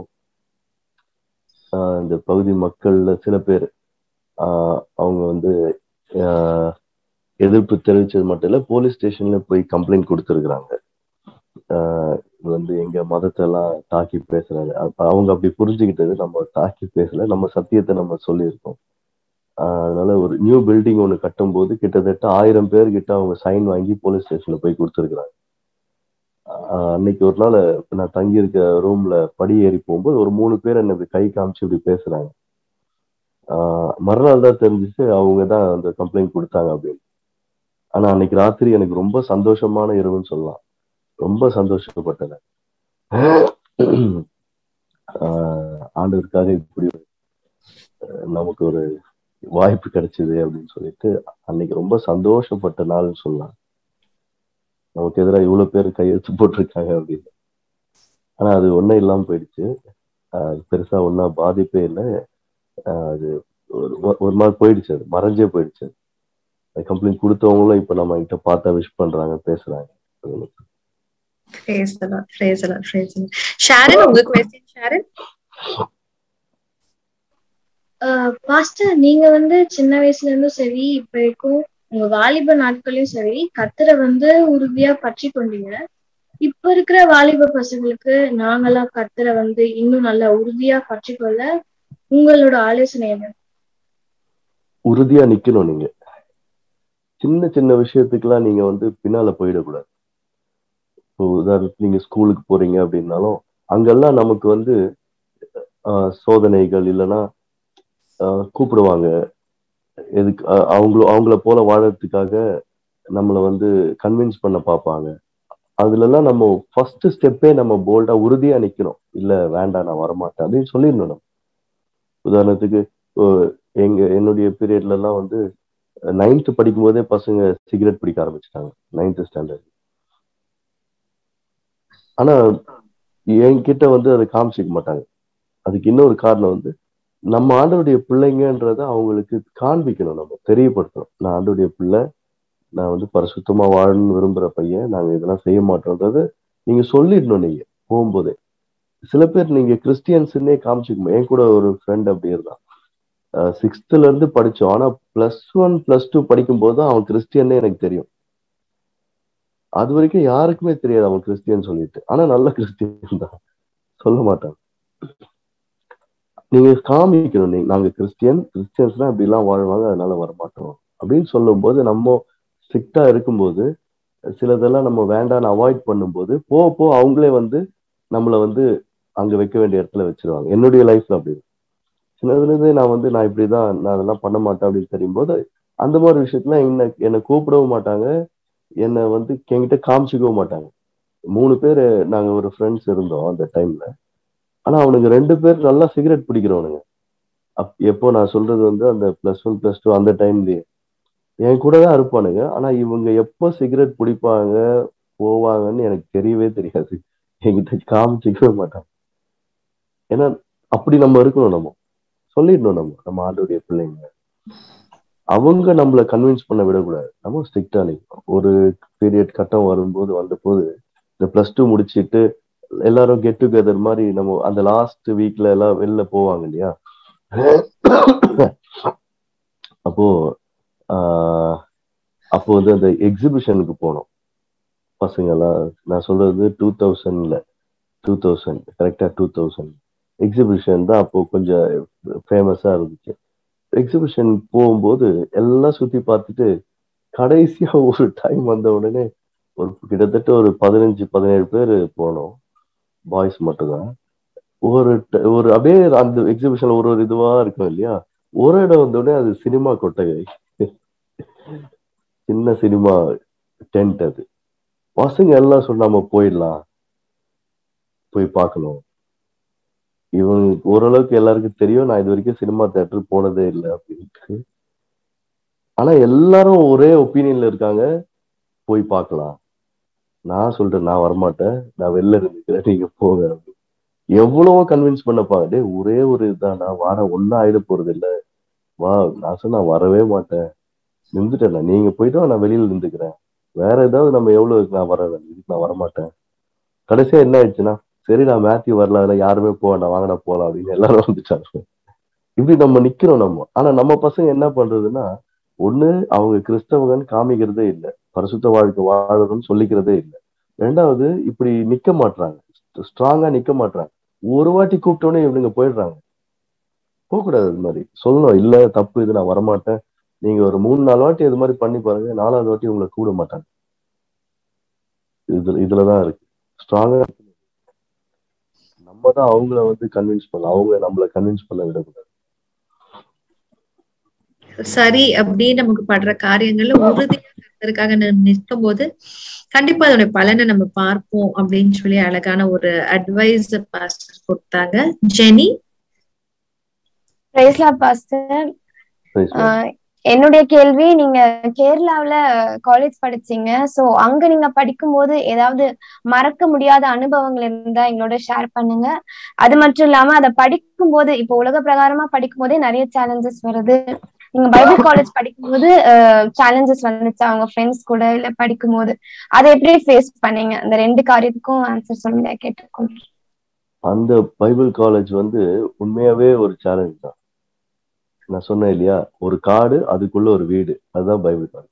இந்த பகுதி மக்கள்ல சில பேர் அவங்க வந்து எதிர்ப்பு தெரிவிச்சது மட்டும் இல்ல, போலீஸ் ஸ்டேஷன்ல போய் கம்ப்ளைண்ட் கொடுத்துருக்குறாங்க. வந்து எங்க மதத்தை எல்லாம் தாக்கி பேசுறாங்க. அவங்க அப்படி புரிஞ்சுக்கிட்டது, நம்ம தாக்கி பேசல, நம்ம சத்தியத்தை நம்ம சொல்லியிருக்கோம். அதனால ஒரு நியூ பில்டிங் ஒண்ணு கட்டும் போது கிட்டத்தட்ட 1000 பேர்கிட்ட அவங்க சைன் வாங்கி போலீஸ் ஸ்டேஷன்ல போய் கொடுத்துருக்குறாங்க. அன்னைக்கு ஒரு நாள் நான் தங்கி இருக்க ரூம்ல படி ஏறி போகும்போது ஒரு 3 பேர் என்ன கை காமிச்சு இப்படி பேசுறாங்க. மறுநாள் தான் தெரிஞ்சிச்சு அவங்க தான் அந்த கம்ப்ளைண்ட் கொடுத்தாங்க அப்படின்னு. ஆனா அன்னைக்கு ராத்திரி எனக்கு ரொம்ப சந்தோஷமான இரவுன்னு சொல்லலாம். ரொம்ப சந்தோஷப்பட்டேன். ஆண்டவருக்காக இப்படி நமக்கு ஒரு வாய்ப்பு கிடைச்சது அப்படின்னு சொல்லிட்டு அன்னைக்கு ரொம்ப சந்தோஷப்பட்ட நாள்னு சொல்லலாம். நமக்கு எதிராக இவ்வளவு பேர் கையெழுத்து போட்டிருக்காங்க அப்படின்னு. ஆனா அது ஒன்னும் இல்லாம போயிடுச்சு. அது பெருசா ஒன்னா பாதிப்பே இல்லை. அது ஒரு மாதிரி போயிடுச்சு, அது மறைஞ்சே போயிடுச்சு. கம்ப்ளைண்ட் கொடுத்தவங்களும் இப்ப நம்ம கிட்ட பார்த்தா விஷ் பண்றாங்க, பேசுறாங்க. பாஸ்டர், நீங்க வந்து சின்ன வயசுல இருந்தும் சரி, இப்ப வரைக்கும் உங்க வாலிப நாட்களையும் சரி, கர்த்தரை வந்து உறுதியா பற்றி கொண்டீங்க. இப்ப இருக்கிற வாலிப பசங்களுக்கு நாங்கெல்லாம் கர்த்தரை வந்து இன்னும் நல்லா உறுதியா பற்றிக்கொள்ள உங்களோட ஆலோசனை என்ன? உறுதியா நிக்கணும். நீங்க சின்ன சின்ன விஷயத்துக்கெல்லாம் நீங்க வந்து பின்னால போயிடக்கூடாது. இப்போ உதாரணத்துக்கு நீங்க ஸ்கூலுக்கு போறீங்க அப்படின்னாலும் அங்கெல்லாம் நமக்கு வந்து சோதனைகள் இல்லைன்னா கூப்பிடுவாங்க. எதுக்கு அவங்கள போல வாழறதுக்காக நம்மளை வந்து கன்வின்ஸ் பண்ண பார்ப்பாங்க. அதுல எல்லாம் நம்ம ஃபர்ஸ்ட் ஸ்டெப்பே நம்ம போல்டா உறுதியா நிக்கணும். இல்ல வேண்டாம், நான் வரமாட்டேன் அப்படின்னு சொல்லிடணும். நம்ம உதாரணத்துக்கு என்னுடைய பீரியட்ல எல்லாம் வந்து 9th படிக்கும் போதே பசங்க சிகரெட் பிடிக்க ஆரம்பிச்சிட்டாங்க, 9th ஸ்டாண்டர்ட். ஆனா என்கிட்ட வந்து அதை காமிச்சிக்க மாட்டாங்க. அதுக்கு இன்னொரு காரணம் வந்து நம்ம ஆண்டவருடைய பிள்ளைங்கன்றத அவங்களுக்கு காண்பிக்கணும், நம்ம தெரியப்படுத்தணும். நான் ஆண்டவருடைய பிள்ளை, நான் வந்து பரிசுத்தமா வாழணும்னு விரும்புற பையன், நாங்க இதெல்லாம் செய்ய மாட்டோம்ன்றது நீங்க சொல்லிடணும். நீங்க போகும்போதே சில பேர் நீங்க கிறிஸ்டியன்ஸ்ன்னே காமிச்சிக்கணும். என் கூட ஒரு ஃப்ரெண்ட் அப்படி இருந்தான். 6th இருந்து படிச்சோம். ஆனா +1 +2 படிக்கும் போது அவன் கிறிஸ்டியன்னே எனக்கு தெரியும். அது வரைக்கும் யாருக்குமே தெரியாது அவன் கிறிஸ்டியன் சொல்லிட்டு. ஆனா நல்ல கிறிஸ்டியன் தான், சொல்ல மாட்டான். நீங்க காமிக்கணும், நாங்க கிறிஸ்டியன்ஸ்னா இப்படி எல்லாம் வாழ்வாங்க, அதனால வரமாட்டோம் அப்படின்னு சொல்லும் போது, நம்ம ஸ்ட்ரிக்டா இருக்கும்போது சிலதெல்லாம் நம்ம வேண்டான்னு அவாய்ட் பண்ணும்போது போ அவங்களே வந்து நம்மளை வந்து அங்க வைக்க வேண்டிய இடத்துல வச்சிருவாங்க. என்னுடைய லைஃப்ல அப்படி சின்னதுல இருந்தே நான் இப்படிதான், நான் அதெல்லாம் பண்ண மாட்டேன் அப்படின்னு தெரியும் போது அந்த மாதிரி விஷயத்துல என்னை கூப்பிடவும் மாட்டாங்க, என்னை வந்து என்கிட்ட காமிச்சிக்கவும் மாட்டாங்க. 3 பேர் நாங்க ஒரு ஃப்ரெண்ட்ஸ் இருந்தோம் அந்த டைம்ல. ஆனா அவனுக்கு 2 பேர் நல்லா சிகரெட் பிடிக்கிறவனுங்க. எப்போ நான் சொல்றது வந்து அந்த +1 +2 அந்த டைம்லயே என் கூட தான் இருப்பானுங்க. ஆனா இவங்க எப்போ சிகரெட் பிடிப்பாங்க போவாங்கன்னு எனக்கு தெரியவே தெரியாது. என்கிட்ட காமிச்சிக்கவே மாட்டாங்க. ஏன்னா அப்படி நம்ம இருக்கணும். நம்ம சொல்லிடணும். நம்ம ஆண்டோடைய பிள்ளைங்க. அவங்க நம்மளை கன்வின்ஸ் பண்ண விடக்கூடாது. நம்ம ஸ்ட்ரிக்டா நிற்கணும். ஒரு பீரியட் கட்டம் வந்தபோது இந்த +2 முடிச்சிட்டு எல்லாரும் கெட் டுகெதர் மாதிரி நம்ம அந்த லாஸ்ட் வீக்ல எல்லாம் வெளில போவாங்க இல்லையா. அப்போ அப்போ வந்து அந்த எக்ஸிபிஷனுக்கு போனோம் பசங்க எல்லாம். நான் சொல்றது 2000 கரெக்டா 2000 எக்ஸிபிஷன் தான் அப்போ கொஞ்சம் ஃபேமஸா இருந்துச்சு. எக்ஸிபிஷன் போகும்போது எல்லாம் சுத்தி பார்த்துட்டு கடைசியா ஒரு டைம் வந்த உடனே கிட்டத்தட்ட ஒரு 15-17 பேர் போனோம். பாய்ஸ் மட்டும்தான். ஒரு அப்படியே அந்த எக்ஸிபிஷன்ல ஒரு இதுவா இருக்கும் இல்லையா. ஒரு இடம் வந்த உடனே அது சினிமா கொட்டகை, சின்ன சினிமா டென்ட். அது பசங்க எல்லாம் சொன்னாம போயிடலாம், போய் பார்க்கணும். இவங்க ஓரளவுக்கு எல்லாருக்கும் தெரியும் நான் இது வரைக்கும் சினிமா தியேட்டர் போனதே இல்லை அப்படின்ட்டு. ஆனா எல்லாரும் ஒரே ஒப்பீனியன்ல இருக்காங்க, போய் பார்க்கலாம். நான் சொல்றேன் நான் வரமாட்டேன், நான் வெளில இருந்துக்கிறேன், நீங்க போங்க. எவ்வளவோ கன்வின்ஸ் பண்ணப்பாங்க. டே ஒரே ஒரு இதுதான், நான் வாரம் ஒன்னும் ஆயிட போறது இல்லை, வா. நான் சொன்ன வரவே மாட்டேன், நின்றுட்டேன். நீங்க போயிட்டு நான் வெளியில நின்றுக்கிறேன், வேற ஏதாவது நம்ம எவ்வளவு நான் வரேன், இதுக்கு நான் வரமாட்டேன். கடைசியா என்ன ஆயிடுச்சுன்னா, சரி நான் மேத்யூ வரல, அதுல யாருமே போவேன், வாங்கினா போலாம் அப்படின்னு எல்லாரும் வந்துட்டாங்க. இப்படி நம்ம நிக்கிறோம் நம்ம. ஆனா நம்ம பசங்க என்ன பண்றதுன்னா, ஒண்ணு அவங்க கிறிஸ்தவங்கன்னு காமிக்கிறதே இல்லை, பரிசுத்த வாழ்க்கை வாழணும்னு சொல்லிக்கிறதே இல்லை. ரெண்டாவது இப்படி நிக்க மாட்டாங்க, ஸ்ட்ராங்கா நிக்க மாட்டாங்க. ஒரு வாட்டி கூப்பிட்டோன்னே இவனுங்க போயிடுறாங்க. போகக்கூடாது. அது மாதிரி சொல்லணும், இல்ல தப்பு, இது நான் வரமாட்டேன். நீங்க ஒரு 3-4 வாட்டி இது மாதிரி பண்ணி பாருங்க, 4வது வாட்டி உங்களை கூட மாட்டாங்க. இதுலதான் இருக்கு ஸ்ட்ராங்கா. நம்ம தான் அவங்கள வந்து கன்வின்ஸ் பண்ணலாம், அவங்க நம்மளை கன்வின்ஸ் பண்ண விடக்கூடாது. சரி அப்படின்னு நமக்கு படுற காரியங்கள்ல உறுதியாக நிற்கும் போது கண்டிப்பா அதோட பலனை நம்ம பார்ப்போம் அப்படின்னு சொல்லி அழகான ஒரு அட்வைஸ் பாஸ்டர் கொடுத்தாங்க. ஜெனி. Praise Lord pastor. என்னுடைய கேள்வி, நீங்க கேரளாவுல காலேஜ் படிச்சீங்க. சோ அங்க நீங்க படிக்கும்போது ஏதாவது மறக்க முடியாத அனுபவங்கள் இருந்தா எங்களோட ஷேர் பண்ணுங்க. அது மட்டும் இல்லாம அதை படிக்கும்போது, இப்போ உலக பிரகாரமா படிக்கும் போதே நிறைய சேலஞ்சஸ் வருது. நீங்க பைபிள் காலேஜ் படிக்கும்போது சேலஞ்சஸ் வந்துச்சு அவங்க ஃப்ரெண்ட்ஸ் கூட இல்ல படிக்கும்போது, அதை எப்படி ஃபேஸ் பண்ணீங்க? அந்த 2 காரியத்துக்கும் ஆன்சர் சொல்லுங்க கேட்டுக்கொள்றேன். அந்த பைபிள் காலேஜ் வந்து உண்மையாவே ஒரு சேலஞ்ச் தான். நான் சொன்னேன் இல்லையா, ஒரு காடு அதுக்குள்ள ஒரு வீடு, அதுதான் பைபிள் காலேஜ்.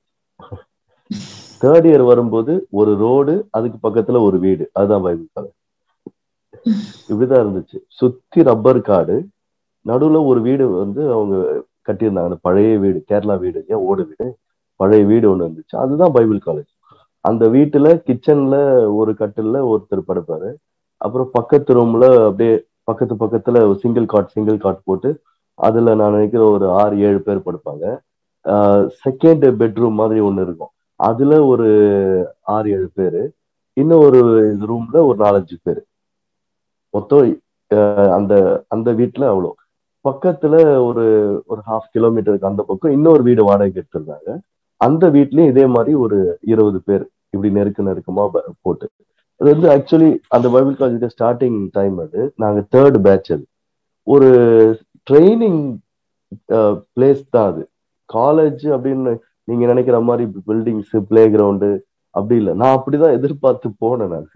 3rd இயர் வரும்போது ஒரு ரோடு, அதுக்கு பக்கத்துல ஒரு வீடு, அதுதான் பைபிள் காலேஜ். இப்படிதான் இருந்துச்சு. சுத்தி ரப்பர் காடு, நடுவுல ஒரு வீடு வந்து அவங்க கட்டியிருந்தாங்க. அந்த பழைய வீடு, கேரளா வீடு இல்லையா, ஓடு வீடு, பழைய வீடு ஒண்ணு இருந்துச்சு, அதுதான் பைபிள் காலேஜ். அந்த வீட்டுல கிச்சன்ல ஒரு கட்டில்ல ஒருத்தர் படுப்பாரு. அப்புறம் பக்கத்து ரூம்ல அப்படியே பக்கத்துல சிங்கிள் காட் போட்டு அதுல நான் நினைக்கிற ஒரு 6-7 பேர் படுப்பாங்க. செகண்ட் பெட்ரூம் மாதிரி ஒண்ணு இருக்கும், அதுல ஒரு 6-7 பேரு. இன்னும் ஒரு ரூம்ல ஒரு 4-5 பேர் மொத்தம். அந்த அந்த வீட்டுல அவ்வளோ. பக்கத்துல ஒரு 1/2 கிலோமீட்டருக்கு அந்த பக்கம் இன்னொரு வீடு வாடகைக்கு எடுத்திருந்தாங்க. அந்த வீட்லயும் இதே மாதிரி ஒரு 20 பேர் இப்படி நெருக்கமா போட்டு. அது வந்து ஆக்சுவலி அந்த பைபிள் காலேஜ் ஸ்டார்டிங் டைம். அது நாங்க 3rd பேட்ச். அது ஒரு ட்ரைனிங் பிளேஸ் தான். அது காலேஜ் அப்படின்னு நீங்க நினைக்கிற மாதிரி பில்டிங்ஸ், பிளே கிரவுண்டு அப்படி இல்லை. நான் அப்படிதான் எதிர்பார்த்து போனேன். நான்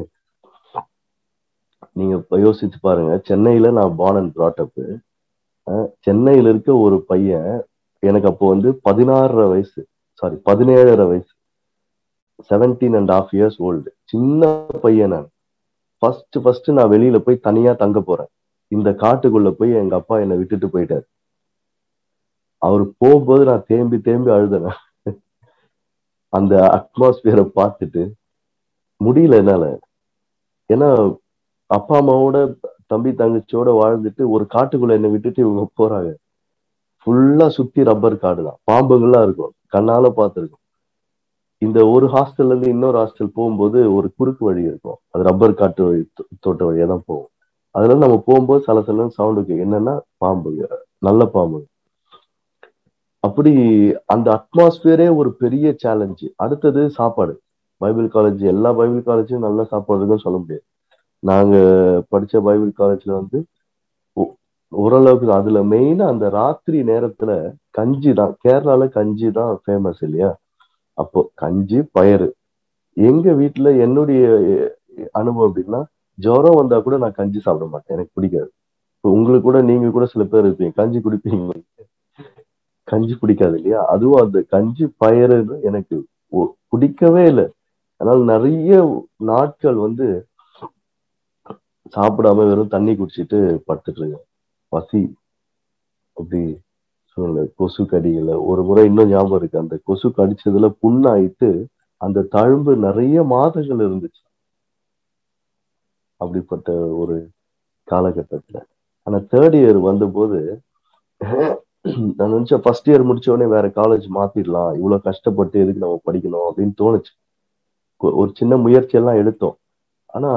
நீங்க யோசிச்சு பாருங்க, சென்னையில நான் பார்ன் அண்ட் brought up. சென்னையில இருக்க ஒரு பையன், எனக்கு அப்போ வந்து 17.5 வயசு, 17.5 years old, சின்ன பையன். நான் ஃபர்ஸ்ட் நான் வெளியில போய் தனியா தங்க போறேன். இந்த காட்டுக்குள்ள போய் எங்க அப்பா என்னை விட்டுட்டு போயிட்டாரு. அவர் போகும்போது நான் தேம்பி அழுதேன். அந்த அட்மாஸ்பியரை பார்த்துட்டு முடியல என்னால. ஏன்னா அப்பா அம்மாவோட தம்பி தங்கச்சியோட வாழ்ந்துட்டு ஒரு காட்டுக்குள்ள என்னை விட்டுட்டு இவங்க போறாங்க. ஃபுல்லா சுத்தி ரப்பர் காடு தான், பாம்புங்கள்லாம் இருக்கும், கண்ணால பார்த்துருக்கோம். இந்த ஒரு ஹாஸ்டல்ல இருந்து இன்னொரு ஹாஸ்டல் போகும்போது ஒரு குறுக்கு வழி இருக்கும், அது ரப்பர் காட்டு வழி, தோட்ட வழியா தான் போகும். அதுல நம்ம போகும்போது சலசலன்னு சவுண்டுக்கு என்னன்னா பாம்புங்க, நல்ல பாம்பு. அப்படி அந்த அட்மாஸ்பியரே ஒரு பெரிய சேலஞ்சு. அடுத்தது சாப்பாடு. பைபிள் காலேஜ், எல்லா பைபிள் காலேஜும் நல்ல சாப்பாடு இருக்குன்னு சொல்ல முடியாது. நாங்க படிச்ச பைபிள் காலேஜ்ல வந்து ஓரளவுக்கு, அதுல மெயினா அந்த ராத்திரி நேரத்துல கஞ்சி தான். கேரளால கஞ்சி தான் ஃபேமஸ் இல்லையா? அப்போ கஞ்சி பயறு. எங்க வீட்டுல என்னுடைய அனுபவம் அப்படின்னா, ஜுரம் வந்தா கூட நான் கஞ்சி சாப்பிட மாட்டேன், எனக்கு பிடிக்காது. இப்போ உங்களுக்கு கூட, நீங்க கூட சில பேர் இருப்பீங்க கஞ்சி குடிப்பீங்க, கஞ்சி பிடிக்காது இல்லையா? அதுவும் அந்த கஞ்சி பயறு எனக்கு பிடிக்கவே இல்லை. அதனால நிறைய நாட்கள் வந்து சாப்பிடாம வெறும் தண்ணி குடிச்சிட்டு படுத்துட்டு இருக்கேன். பசி அப்படி சொல்லுங்க. கொசு கடிகளை ஒரு முறை இன்னும் ஞாபகம் இருக்கு. அந்த கொசு கடிச்சதுல புண்ணாயிட்டு அந்த தழும்பு நிறைய மாதங்கள் இருந்துச்சு அப்படிப்பட்ட ஒரு காலகட்டத்துல. ஆனா தேர்ட் இயர் வந்தபோது நான் நினைச்சேன் ஃபர்ஸ்ட் இயர் முடிச்ச உடனே வேற காலேஜ் மாத்திடலாம், இவ்வளவு கஷ்டப்பட்டு எதுக்கு நம்ம படிக்கணும் அப்படின்னு தோணுச்சு. ஒரு சின்ன முயற்சி எல்லாம் எடுத்தோம். ஆனா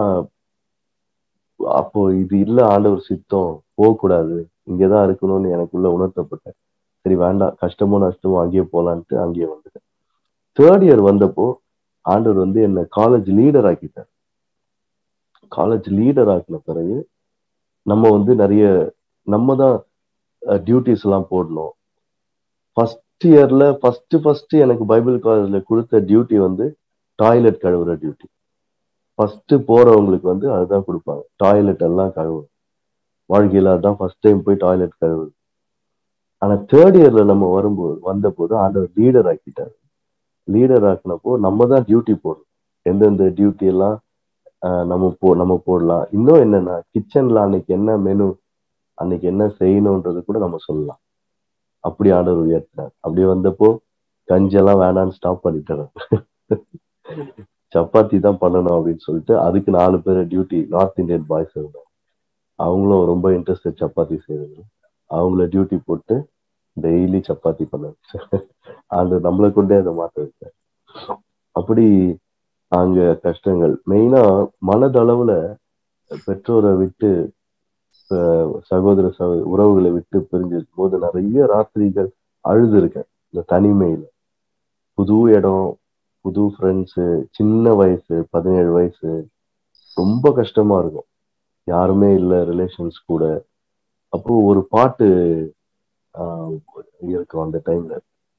அப்போ இது இல்ல, ஆண்டவர் சித்தம், போகக்கூடாது, இங்கதான் இருக்கணும்னு எனக்குள்ள உணர்த்தப்பட்டேன். சரி வேண்டாம், கஷ்டமோ நஷ்டமோ அங்கேயே போலான்ட்டு அங்கேயே வந்துட்டேன். தேர்ட் இயர் வந்தப்போ ஆண்டவர் வந்து என்ன காலேஜ் லீடர் ஆக்கிட்டார். காலேஜ் லீடர் ஆக்கின பிறகு நம்ம வந்து நிறைய நம்ம தான் டியூட்டிஸ் எல்லாம் போடணும். ஃபர்ஸ்ட் இயர்ல ஃபர்ஸ்ட் எனக்கு பைபிள் காலேஜ்ல கொடுத்த டியூட்டி வந்து டாய்லெட் கழுவுற டியூட்டி. ஃபர்ஸ்ட் போறவங்களுக்கு வந்து அதுதான் கொடுப்பாங்க, டாய்லெட் எல்லாம் கழுவு. வாழ்க்கையில அதுதான் ஃபர்ஸ்ட் டைம் போய் டாய்லெட் கழுவுது. ஆனா தேர்ட் இயர்ல நம்ம வந்தபோது ஆண்டவர் லீடர் ஆக்கிட்டாரு. லீடர் ஆக்கினப்போ நம்ம தான் டியூட்டி போடணும். எந்தெந்த டியூட்டி எல்லாம் நம்ம போடலாம். இன்னும் என்னன்னா, கிச்சன்ல அன்னைக்கு என்ன மெனு, அன்னைக்கு என்ன செய்யணும்ன்றது கூட நம்ம சொல்லலாம். அப்படி ஆர்டர் உயர்த்தினார். அப்படி வந்தப்போ கஞ்செல்லாம் வேணான்னு ஸ்டாப் பண்ணிட்டாரு. சப்பாத்தி தான் பண்ணணும் அப்படின்னு சொல்லிட்டு அதுக்கு 4 பேர் டியூட்டி, நார்த் இந்தியன் பாய்ஸ் இருந்தாங்க. அவங்களும் ரொம்ப இன்ட்ரெஸ்டட் சப்பாத்தி செய்யறது. அவங்கள டியூட்டி போட்டு டெய்லி சப்பாத்தி பண்ண அது நம்மளை கொண்டே அதை மாற்ற வச்சார். அப்படி அங்க கஷ்டங்கள் மெயினா மனதளவுல பெற்றோரை விட்டு, சகோதர உறவுகளை விட்டு பிரிஞ்சிருக்கும் போது நிறைய ராத்திரிகள் அழுது இருக்கேன். இந்த தனிமையில, புது இடம், புது ஃப்ரெண்ட்ஸு, சின்ன வயசு 17 வயசு, ரொம்ப கஷ்டமா இருக்கும். யாருமே இல்லை ரிலேஷன்ஸ் கூட. அப்போ ஒரு பாட்டு இருக்கும் அந்த டைம்ல,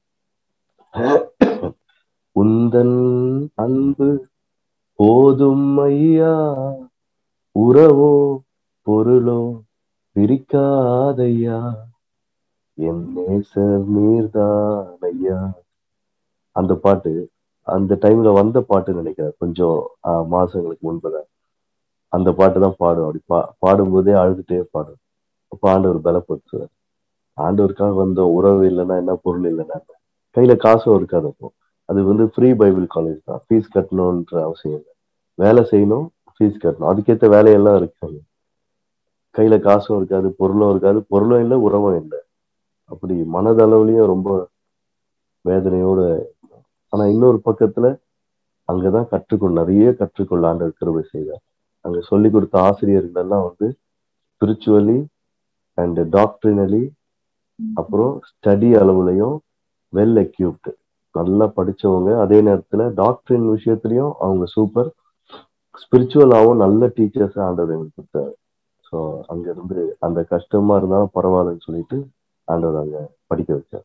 உந்தன் அன்பு போதும் ஐயா, உறவோ பொருளோ பிரிக்காதையா, என் நேசர் நீர்தான் ஐயா. அந்த பாட்டு அந்த டைம்ல வந்த பாட்டு நினைக்கிறேன், கொஞ்சம் மாசங்களுக்கு முன்புதான். அந்த பாட்டு தான் பாடும். அப்படி பாடும்போதே அழுதுட்டே பாடும். அப்ப ஆண்டவர் பலப்படுத்துவார். ஆண்டவருக்காக வந்த உறவு இல்லைன்னா என்ன, பொருள் இல்லைன்னா கையில காசும் இருக்காது. அப்போ அது வந்து ஃப்ரீ பைபிள் காலேஜ் தான், ஃபீஸ் கட்டணும்ன்ற அவசியம் இல்லை. வேலை செய்யணும், ஃபீஸ் கட்டணும், அதுக்கேற்ற வேலையெல்லாம் இருக்காது. கையில காசும் இருக்காது, பொருளும் இருக்காது, பொருளும் இல்லை, உறவும் இல்லை. அப்படி மனதளவுலயும் ரொம்ப வேதனையோட. ஆனா இன்னொரு பக்கத்துல அங்கதான் நிறைய கற்றுக்கொள்ள ஆண்டவர் கிருபை செய்தார். அங்க சொல்லி கொடுத்த ஆசிரியர்கள் எல்லாம் வந்து ஸ்பிரிச்சுவலி அண்ட் டாக்டரினலி, அப்புறம் ஸ்டடி அளவுலையும் வெல் எக்யூப்டு, நல்லா படிச்சவங்க. அதே நேரத்துல டாக்டரின் விஷயத்திலையும் அவங்க சூப்பர், ஸ்பிரிச்சுவலாகவும் நல்ல டீச்சர்ஸ் ஆண்டவர் எங்களுக்கு கொடுத்தாரு. ஸோ அங்க இருந்து அந்த கஷ்டமா இருந்தாலும் பரவாயில்லன்னு சொல்லிட்டு ஆண்டவர் அங்க படிக்க வச்சார்.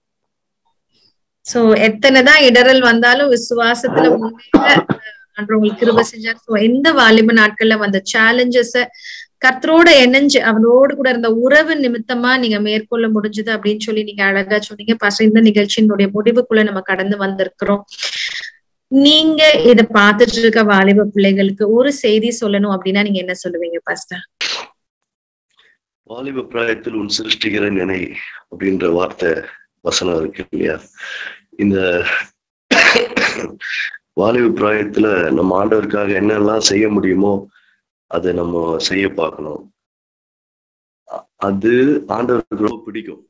சோ எத்தனைதான் இடரல் வந்தாலும் விசுவாசத்துல உங்களுக்கு கிருபை செஞ்சார். சோ எந்த வாலிப நாட்கள்ல வந்த சேலஞ்சஸ கர்த்தரோட இணைஞ்சு அவரோடு கூட இருந்த உறவு நிமித்தமா நீங்க மேற்கொள்ள முடிஞ்சது அப்படின்னு சொல்லி நீங்க அழகா சொன்னீங்க. பாஸ்டர், இந்த நிகழ்ச்சியினுடைய முடிவுக்குள்ள நம்ம கடந்து வந்திருக்கிறோம். நீங்க இத பார்த்துட்டு இருக்க வாலிப பிள்ளைகளுக்கு ஒரு செய்தி சொல்லணும் அப்படின்னா நீங்க என்ன சொல்லுவீங்க பாஸ்டர்? வாலிப பிராயத்தில் உன் சிருஷ்டிக்கிற நினை அப்படின்ற வார்த்தை வசனம் இருக்கு இல்லையா? இந்த வாலிப பிராயத்துல நம்ம ஆண்டவருக்காக என்னெல்லாம் செய்ய முடியுமோ அதை நம்ம செய்ய பார்க்கணும். அது ஆண்டவருக்கு ரொம்ப பிடிக்கும்.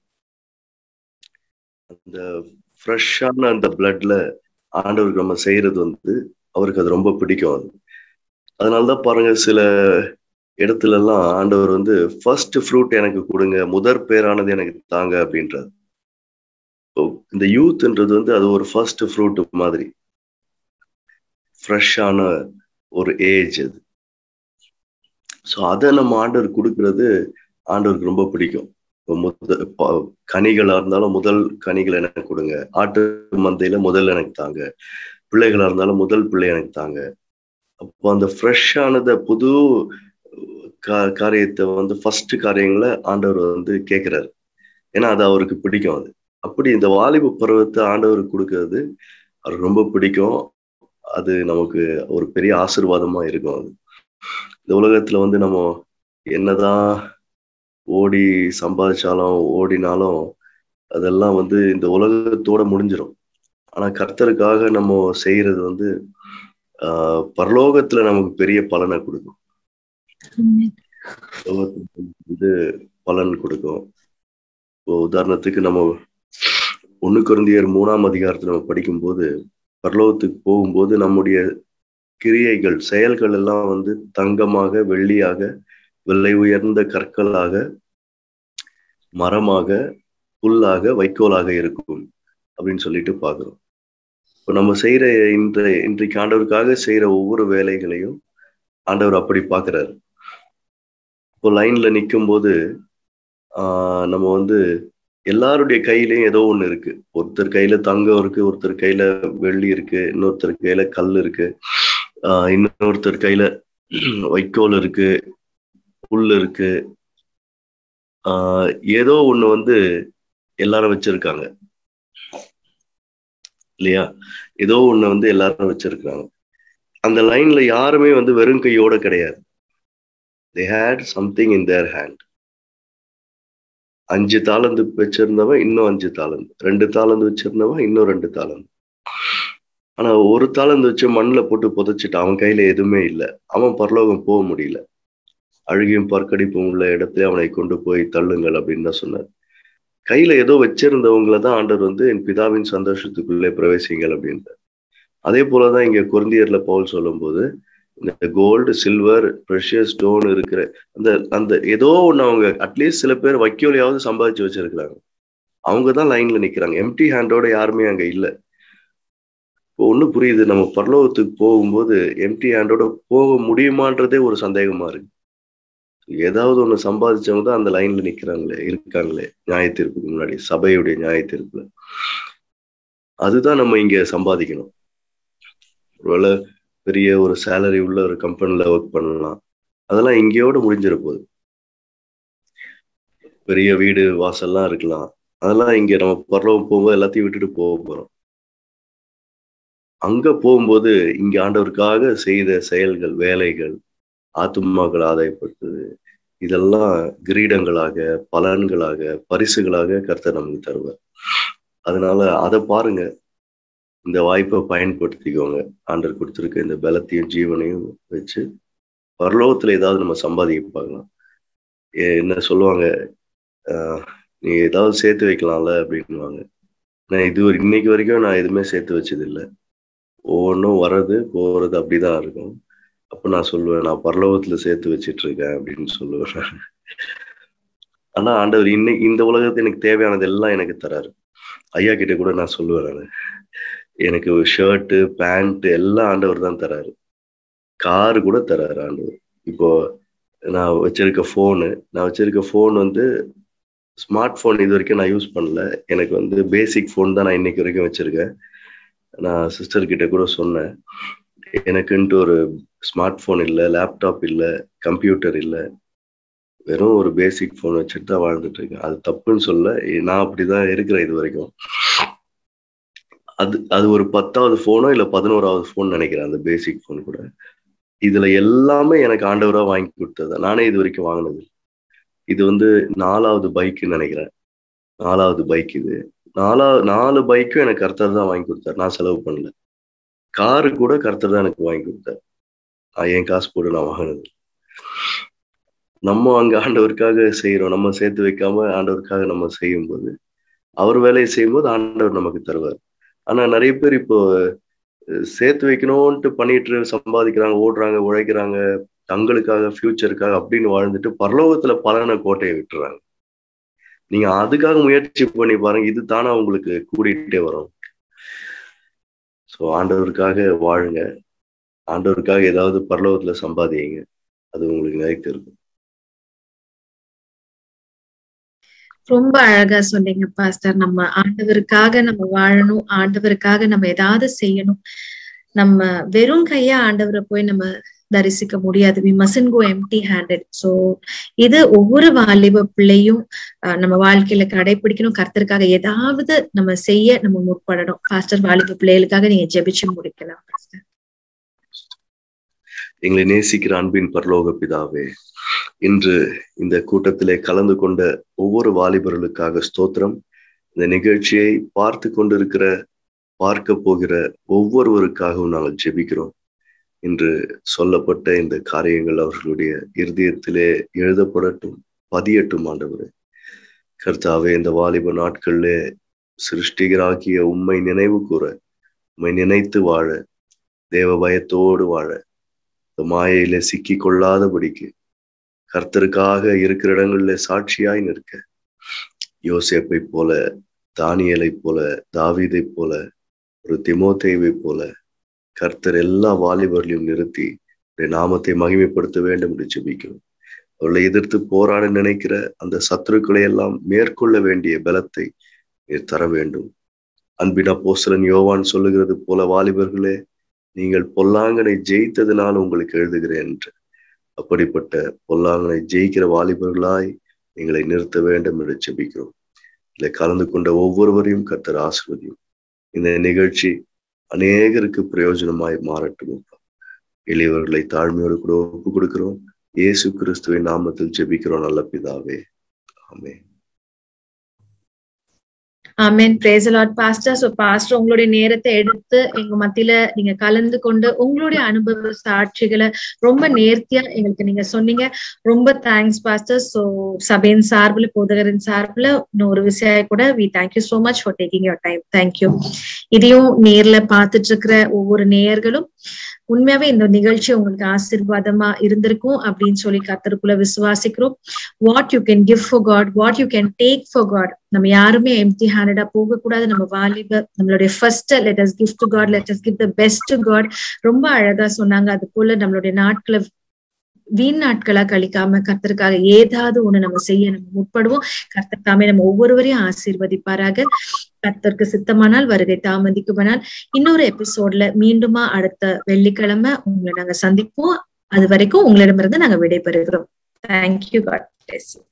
அந்த ஃப்ரெஷ்ஷான அந்த பிளட்ல ஆண்டவருக்கு நம்ம செய்யறது வந்து அவருக்கு அது ரொம்ப பிடிக்கும். அது அதனாலதான் பாருங்க, சில இடத்துல எல்லாம் ஆண்டவர் வந்து ஃபர்ஸ்ட் ஃப்ரூட் எனக்கு கொடுங்க, முதற் பேரானது எனக்கு தாங்க அப்படின்றார். இந்த யூத்ன்றது வந்து அது ஒரு ஃபர்ஸ்ட் ஃப்ரூட் மாதிரி, ஃப்ரெஷ்ஷான ஒரு ஏஜ் அது. ஸோ அதை நம்ம ஆண்டவர் கொடுக்கறது ஆண்டவருக்கு ரொம்ப பிடிக்கும். கனிகளா இருந்தாலும் முதல் கனிகள் எனக்கு கொடுங்க, ஆட்டு மந்தையில முதல் எனக்கு தாங்க, பிள்ளைகளா இருந்தாலும் முதல் பிள்ளை எனக்கு தாங்க. அப்போ அந்த ஃப்ரெஷ்ஷானத புது காரியத்தை வந்து ஃபர்ஸ்ட் காரியங்களை ஆண்டவர் வந்து கேட்கிறாரு. ஏன்னா அது அவருக்கு பிடிக்கும். அது அப்படி இந்த வாலிப பருவத்தை ஆண்டவருக்கு கொடுக்கறது அவருக்கு ரொம்ப பிடிக்கும். அது நமக்கு ஒரு பெரிய ஆசீர்வாதமா இருக்கும். அது இந்த உலகத்துல வந்து நம்ம என்னதான் ஓடி சம்பாதிச்சாலும் ஓடினாலும் அதெல்லாம் வந்து இந்த உலகத்தோட முடிஞ்சிடும். ஆனா கர்த்தருக்காக நம்ம செய்யறது வந்து பரலோகத்துல நமக்கு பெரிய பலனை கொடுக்கும், வந்து பலன் கொடுக்கும். இப்போ உதாரணத்துக்கு நம்ம 1 கொரிந்தியர் 3ஆம் அதிகாரத்துல நம்ம படிக்கும்போது, பரலோகத்துக்கு போகும்போது நம்முடைய கிரியைகள் செயல்கள் எல்லாம் வந்து தங்கமாக, வெள்ளியாக, விலை உயர்ந்த கற்களாக, மரமாக, புல்லாக, வைக்கோலாக இருக்கும் அப்படின்னு சொல்லிட்டு பாக்குறோம். இப்போ நம்ம செய்யற இன்றைக்கு ஆண்டவருக்காக செய்யற ஒவ்வொரு வேலைகளையும் ஆண்டவர் அப்படி பாக்குறாரு. இப்போ லைன்ல நிற்கும் போது நம்ம வந்து எல்லாருடைய கையிலயும் ஏதோ ஒண்ணு இருக்கு. ஒருத்தர் கையில தங்கம் இருக்கு, ஒருத்தர் கையில வெள்ளி இருக்கு, இன்னொருத்தர் கையில கல் இருக்கு, இன்னொருத்தர் கையில வைக்கோல் இருக்கு, புல் இருக்கு. ஏதோ ஒண்ணு வந்து எல்லாரும் வச்சிருக்காங்க இல்லையா? ஏதோ ஒண்ணு வந்து எல்லாரும் வச்சிருக்காங்க. அந்த லைன்ல யாருமே வந்து வெறும் கையோட கிடையாது. they had something in their hand. 5 தாலந்து வச்சிருந்தவன் இன்னும் 5 தாலந்து, 2 தாலந்து வச்சிருந்தவன் இன்னும் 2 தாலந்து. ஆனா 1 தாலந்து வச்சு மண்ணில் போட்டு புதைச்சிட்டு அவன் கையில எதுவுமே இல்லை. அவன் பரலோகம் போக முடியல. அழுகியும் பற்கடிப்பும் உள்ள இடத்துல அவனை கொண்டு போய் தள்ளுங்கள் அப்படின்னு தான் சொன்னார். கையில ஏதோ வச்சிருந்தவங்களை தான் ஆண்டவர் வந்து என் பிதாவின் சந்தோஷத்துக்குள்ளே பிரவேசிங்கள் அப்படின்றார். அதே போலதான் இங்க கொரிந்தியர்ல பவுல் சொல்லும் போது, இந்த கோல்டு, சில்வர், ப்ரெஷியஸ் ஸ்டோன் இருக்கிற அந்த ஏதோ ஒண்ணு அவங்க அட்லீஸ்ட் சில பேர் வைக்கோலையாவது சம்பாதிச்சு வச்சிருக்கிறாங்க. அவங்கதான் லைன்ல நிக்கிறாங்க. எம்டி ஹேண்டோட யாருமே அங்க இல்லை. இப்போ ஒண்ணு புரியுது, நம்ம பரலோகத்துக்கு போகும்போது எம்டி ஹேண்டோட போக முடியுமான்றதே ஒரு சந்தேகமா இருக்கு. ஏதாவது ஒண்ணு சம்பாதிச்சவங்க தான் அந்த லைன்ல இருக்காங்களே நியாய தீர்ப்புக்கு முன்னாடி, சபையுடைய நியாய தீர்ப்புல. அதுதான் நம்ம இங்க சம்பாதிக்கணும். ஒருவேளை பெரிய ஒரு சேலரி உள்ள ஒரு கம்பெனில ஒர்க் பண்ணலாம், அதெல்லாம் இங்கேயோட முடிஞ்சிட போகுது. பெரிய வீடு வாசல்லாம் இருக்கலாம், அதெல்லாம் இங்க நம்ம பரலோகம் போகும்போது எல்லாத்தையும் விட்டுட்டு போக போறோம். அங்க போகும்போது இங்க ஆண்டவருக்காக செய்த செயல்கள், வேலைகள், ஆத்துமாக்கள் ஆதாயப்பட்டது, இதெல்லாம் கிரீடங்களாக, பலன்களாக, பரிசுகளாக கர்த்தர் நமக்கு தருவார். அதனால அதை பாருங்க, இந்த வாய்ப்பை பயன்படுத்திக்கோங்க. ஆண்டவர் கொடுத்துருக்க இந்த பலத்தையும் ஜீவனையும் வச்சு பரலோகத்துல ஏதாவது நம்ம சம்பாதிக்க பார்க்கலாம். என்ன சொல்லுவாங்க, நீ ஏதாவது சேர்த்து வைக்கலாம்ல அப்படின்னுவாங்க. நான் இன்னைக்கு வரைக்கும் நான் எதுவுமே சேர்த்து வச்சது இல்லை. ஒவ்வொன்றும் வர்றது போறது அப்படிதான் இருக்கும். அப்ப நான் சொல்லுவேன், நான் பரலோகத்துல சேர்த்து வச்சிட்டு இருக்கேன் அப்படின்னு சொல்லுவேன். ஆனா ஆண்டவர் இன்னைக்கு இந்த உலகத்தை எனக்கு தேவையானது எல்லாம் எனக்கு தராரு. ஐயா கிட்ட கூட நான் சொல்லுவேன், நான் எனக்கு ஷர்ட்டு, பேண்ட் எல்லாம் ஆண்டவர் தான் தராரு. காரு கூட தராரு ஆண்டவர். இப்போ நான் வச்சிருக்க ஃபோன் வந்து ஸ்மார்ட் ஃபோன் இது வரைக்கும் நான் யூஸ் பண்ணல. எனக்கு வந்து பேசிக் ஃபோன் தான் நான் இன்னைக்கு வரைக்கும் வச்சிருக்கேன். நான் சிஸ்டர் கிட்ட கூட சொன்னேன், எனக்குன்ட்டு ஒரு ஸ்மார்ட் ஃபோன் இல்லை, லேப்டாப் இல்லை, கம்ப்யூட்டர் இல்லை, வெறும் ஒரு பேசிக் ஃபோன் வச்சுட்டு தான் வாழ்ந்துட்டு இருக்கேன். அது தப்புன்னு சொல்ல, நான் அப்படிதான் இருக்கிறேன் இது வரைக்கும். அது ஒரு 10வது ஃபோனோ இல்லை 11வது ஃபோன் நினைக்கிறேன், அந்த பேசிக் ஃபோன் கூட. இதுல எல்லாமே எனக்கு ஆண்டவரா வாங்கி கொடுத்தது, நானே இது வரைக்கும் வாங்கினது. இது வந்து 4வது பைக்குன்னு நினைக்கிறேன். 4வது பைக் இது. 4 பைக்கும் எனக்கு கர்த்தர் தான் வாங்கி கொடுத்தாரு, நான் செலவு பண்ணல. காரு கூட கர்த்தர் தான் எனக்கு வாங்கி கொடுத்தாரு, என் காசு போட்டு நான் வாங்கினது. நம்ம அங்க ஆண்டவருக்காக செய்யறோம், நம்ம சேர்த்து வைக்காம ஆண்டவருக்காக நம்ம செய்யும் போது, அவர் வேலையை செய்யும் போது ஆண்டவர் நமக்கு தருவார். ஆனா நிறைய பேர் இப்போ சேர்த்து வைக்கணும்ட்டு பண்ணிட்டு சம்பாதிக்கிறாங்க, ஓடுறாங்க, உழைக்கிறாங்க, தங்களுக்காக, ஃபியூச்சருக்காக அப்படின்னு வாழ்ந்துட்டு பரலோகத்துல பலன கோட்டையை விட்டுறாங்க. நீங்க அதுக்காக முயற்சி பண்ணி பாருங்க, இது தானே உங்களுக்கு கூடிட்டே வரும். ஸோ ஆண்டவருக்காக வாழுங்க, ஆண்டவருக்காக ஏதாவது பரலோகத்துல சம்பாதிங்க, அது உங்களுக்கு நிலைத்து இருக்கும். ரொம்ப அழகா சொன்னீங்க பாஸ்டர். நம்ம ஆண்டவருக்காக நம்ம வாழணும், ஆண்டவருக்காக நம்ம ஏதாவது செய்யணும். நம்ம வெறும் கையா ஆண்டவரை போய் நம்ம தரிசிக்க முடியாது. we mustn't go empty handed. so இது ஒவ்வொரு வாலிப பிள்ளையும் நம்ம வாழ்க்கையில கடைபிடிக்கணும். கர்த்தருக்காக ஏதாவது நம்ம செய்ய நம்ம முற்படணும். பாஸ்டர், வாலிப பிள்ளைகளுக்காக நீங்க ஜெபிச்சு முடிக்கலாம் பாஸ்டர். எங்களை நேசிக்கிற அன்பின் பரலோக பிதாவே, இன்று இந்த கூட்டத்திலே கலந்து கொண்ட ஒவ்வொரு வாலிபர்களுக்காக ஸ்தோத்திரம். இந்த நிகழ்ச்சியை பார்த்து கொண்டிருக்கிற, பார்க்க போகிற ஒவ்வொருவருக்காகவும் நாங்கள் ஜெபிக்கிறோம். இன்று சொல்லப்பட்ட இந்த காரியங்கள் அவர்களுடைய இருதயத்திலே எழுதப்படட்டும், பதியட்டும். ஆண்டவரே கர்த்தாவே, இந்த வாலிப நாட்களிலே சிருஷ்டிகராகிய உம்மை நினைவு கூற, உம்மை நினைத்து வாழ, தேவ பயத்தோடு வாழ, இந்த மாயையில சிக்கி கொள்ளாதபடிக்கு கர்த்தருக்காக இருக்கிற இடங்கள்ல சாட்சியாய் நிற்க, யோசேப்பை போல, தானியேலை போல, தாவீதை போல, ஒரு திமோத்தேவை போல கர்த்தர் எல்லா வாலிபர்களையும் நிறுத்தி நாமத்தை மகிமைப்படுத்த வேண்டும் என்று ஜெபிக்கிறோம். அவர்களை எதிர்த்து போராட நினைக்கிற அந்த சத்துருக்களை எல்லாம் மேற்கொள்ள வேண்டிய பலத்தை நீர் தர வேண்டும். அன்பின் அப்போஸ்தலன் யோவான் சொல்லுகிறது போல, வாலிபர்களே, நீங்கள் பொல்லாங்கனை ஜெயித்ததினால் உங்களுக்கு எழுதுகிறேன் என்று. அப்படிப்பட்ட பொல்லாங்கனை ஜெயிக்கிற வாலிபர்களாய் எங்களை நிறுத்த வேண்டும் என்று ஜெபிக்கிறோம். இதில் கலந்து கொண்ட ஒவ்வொருவரையும் கர்த்தர் ஆசீர்வதியும். இந்த நிகழ்ச்சி அநேகருக்கு பிரயோஜனமாய் மாறட்டும். எளியவர்களை தாழ்மையோடு கூட ஒப்பு கொடுக்கிறோம். இயேசு கிறிஸ்துவின் நாமத்தில் ஜெபிக்கிறோம் நல்ல பிதாவே, amen. Amen. Praise the Lord pastor. So pastor, உங்களுடைய நேரத்தை எடுத்து எங்க மத்தியில நீங்க கலந்து கொண்டு உங்களுடைய அனுபவ சாட்சிகளை ரொம்ப நேர்த்தியா எங்களுக்கு நீங்க சொன்னீங்க. ரொம்ப தேங்க்ஸ் பாஸ்டர். சோ சபையின் சார்பில், போதகரின் சார்பில் இன்னொரு விஷயம் கூட we thank you so much for taking your time. thank you. இதையும் நேர்ல பாத்துட்டு இருக்கிற ஒவ்வொரு நேயர்களும் உண்மையாவே இந்த நிகழ்ச்சி உங்களுக்கு ஆசீர்வாதமா இருந்திருக்கும் அப்படின்னு சொல்லி கர்த்தருக்குள்ள விசுவாசிக்கிறோம். What you can give for God, what you can take for God. நம்ம யாருமே எம்டி ஹேண்டடா போக கூடாது. நம்ம வாலிப நம்மளுடைய first let us give to God, let us give the best to God. ரொம்ப அழகா சொன்னாங்க. அது போல நம்மளுடைய நாட்களை வீண் நாட்களா கழிக்காம கர்த்தருக்காக ஏதாவது ஒண்ணு நம்ம செய்ய நம்ம முற்படுவோம். கர்த்தர் தாமே நம்ம ஒவ்வொருவரையும் ஆசீர்வதிப்பாராக. கர்த்தருக்கு சித்தமானால், வருகை தாமதிக்குமானால் இன்னொரு எபிசோட்ல மீண்டுமா அடுத்த வெள்ளிக்கிழமை உங்களை நாங்க சந்திப்போம். அது வரைக்கும் உங்களிடமிருந்து நாங்க விடைபெறுகிறோம். தேங்க்யூ. God bless you.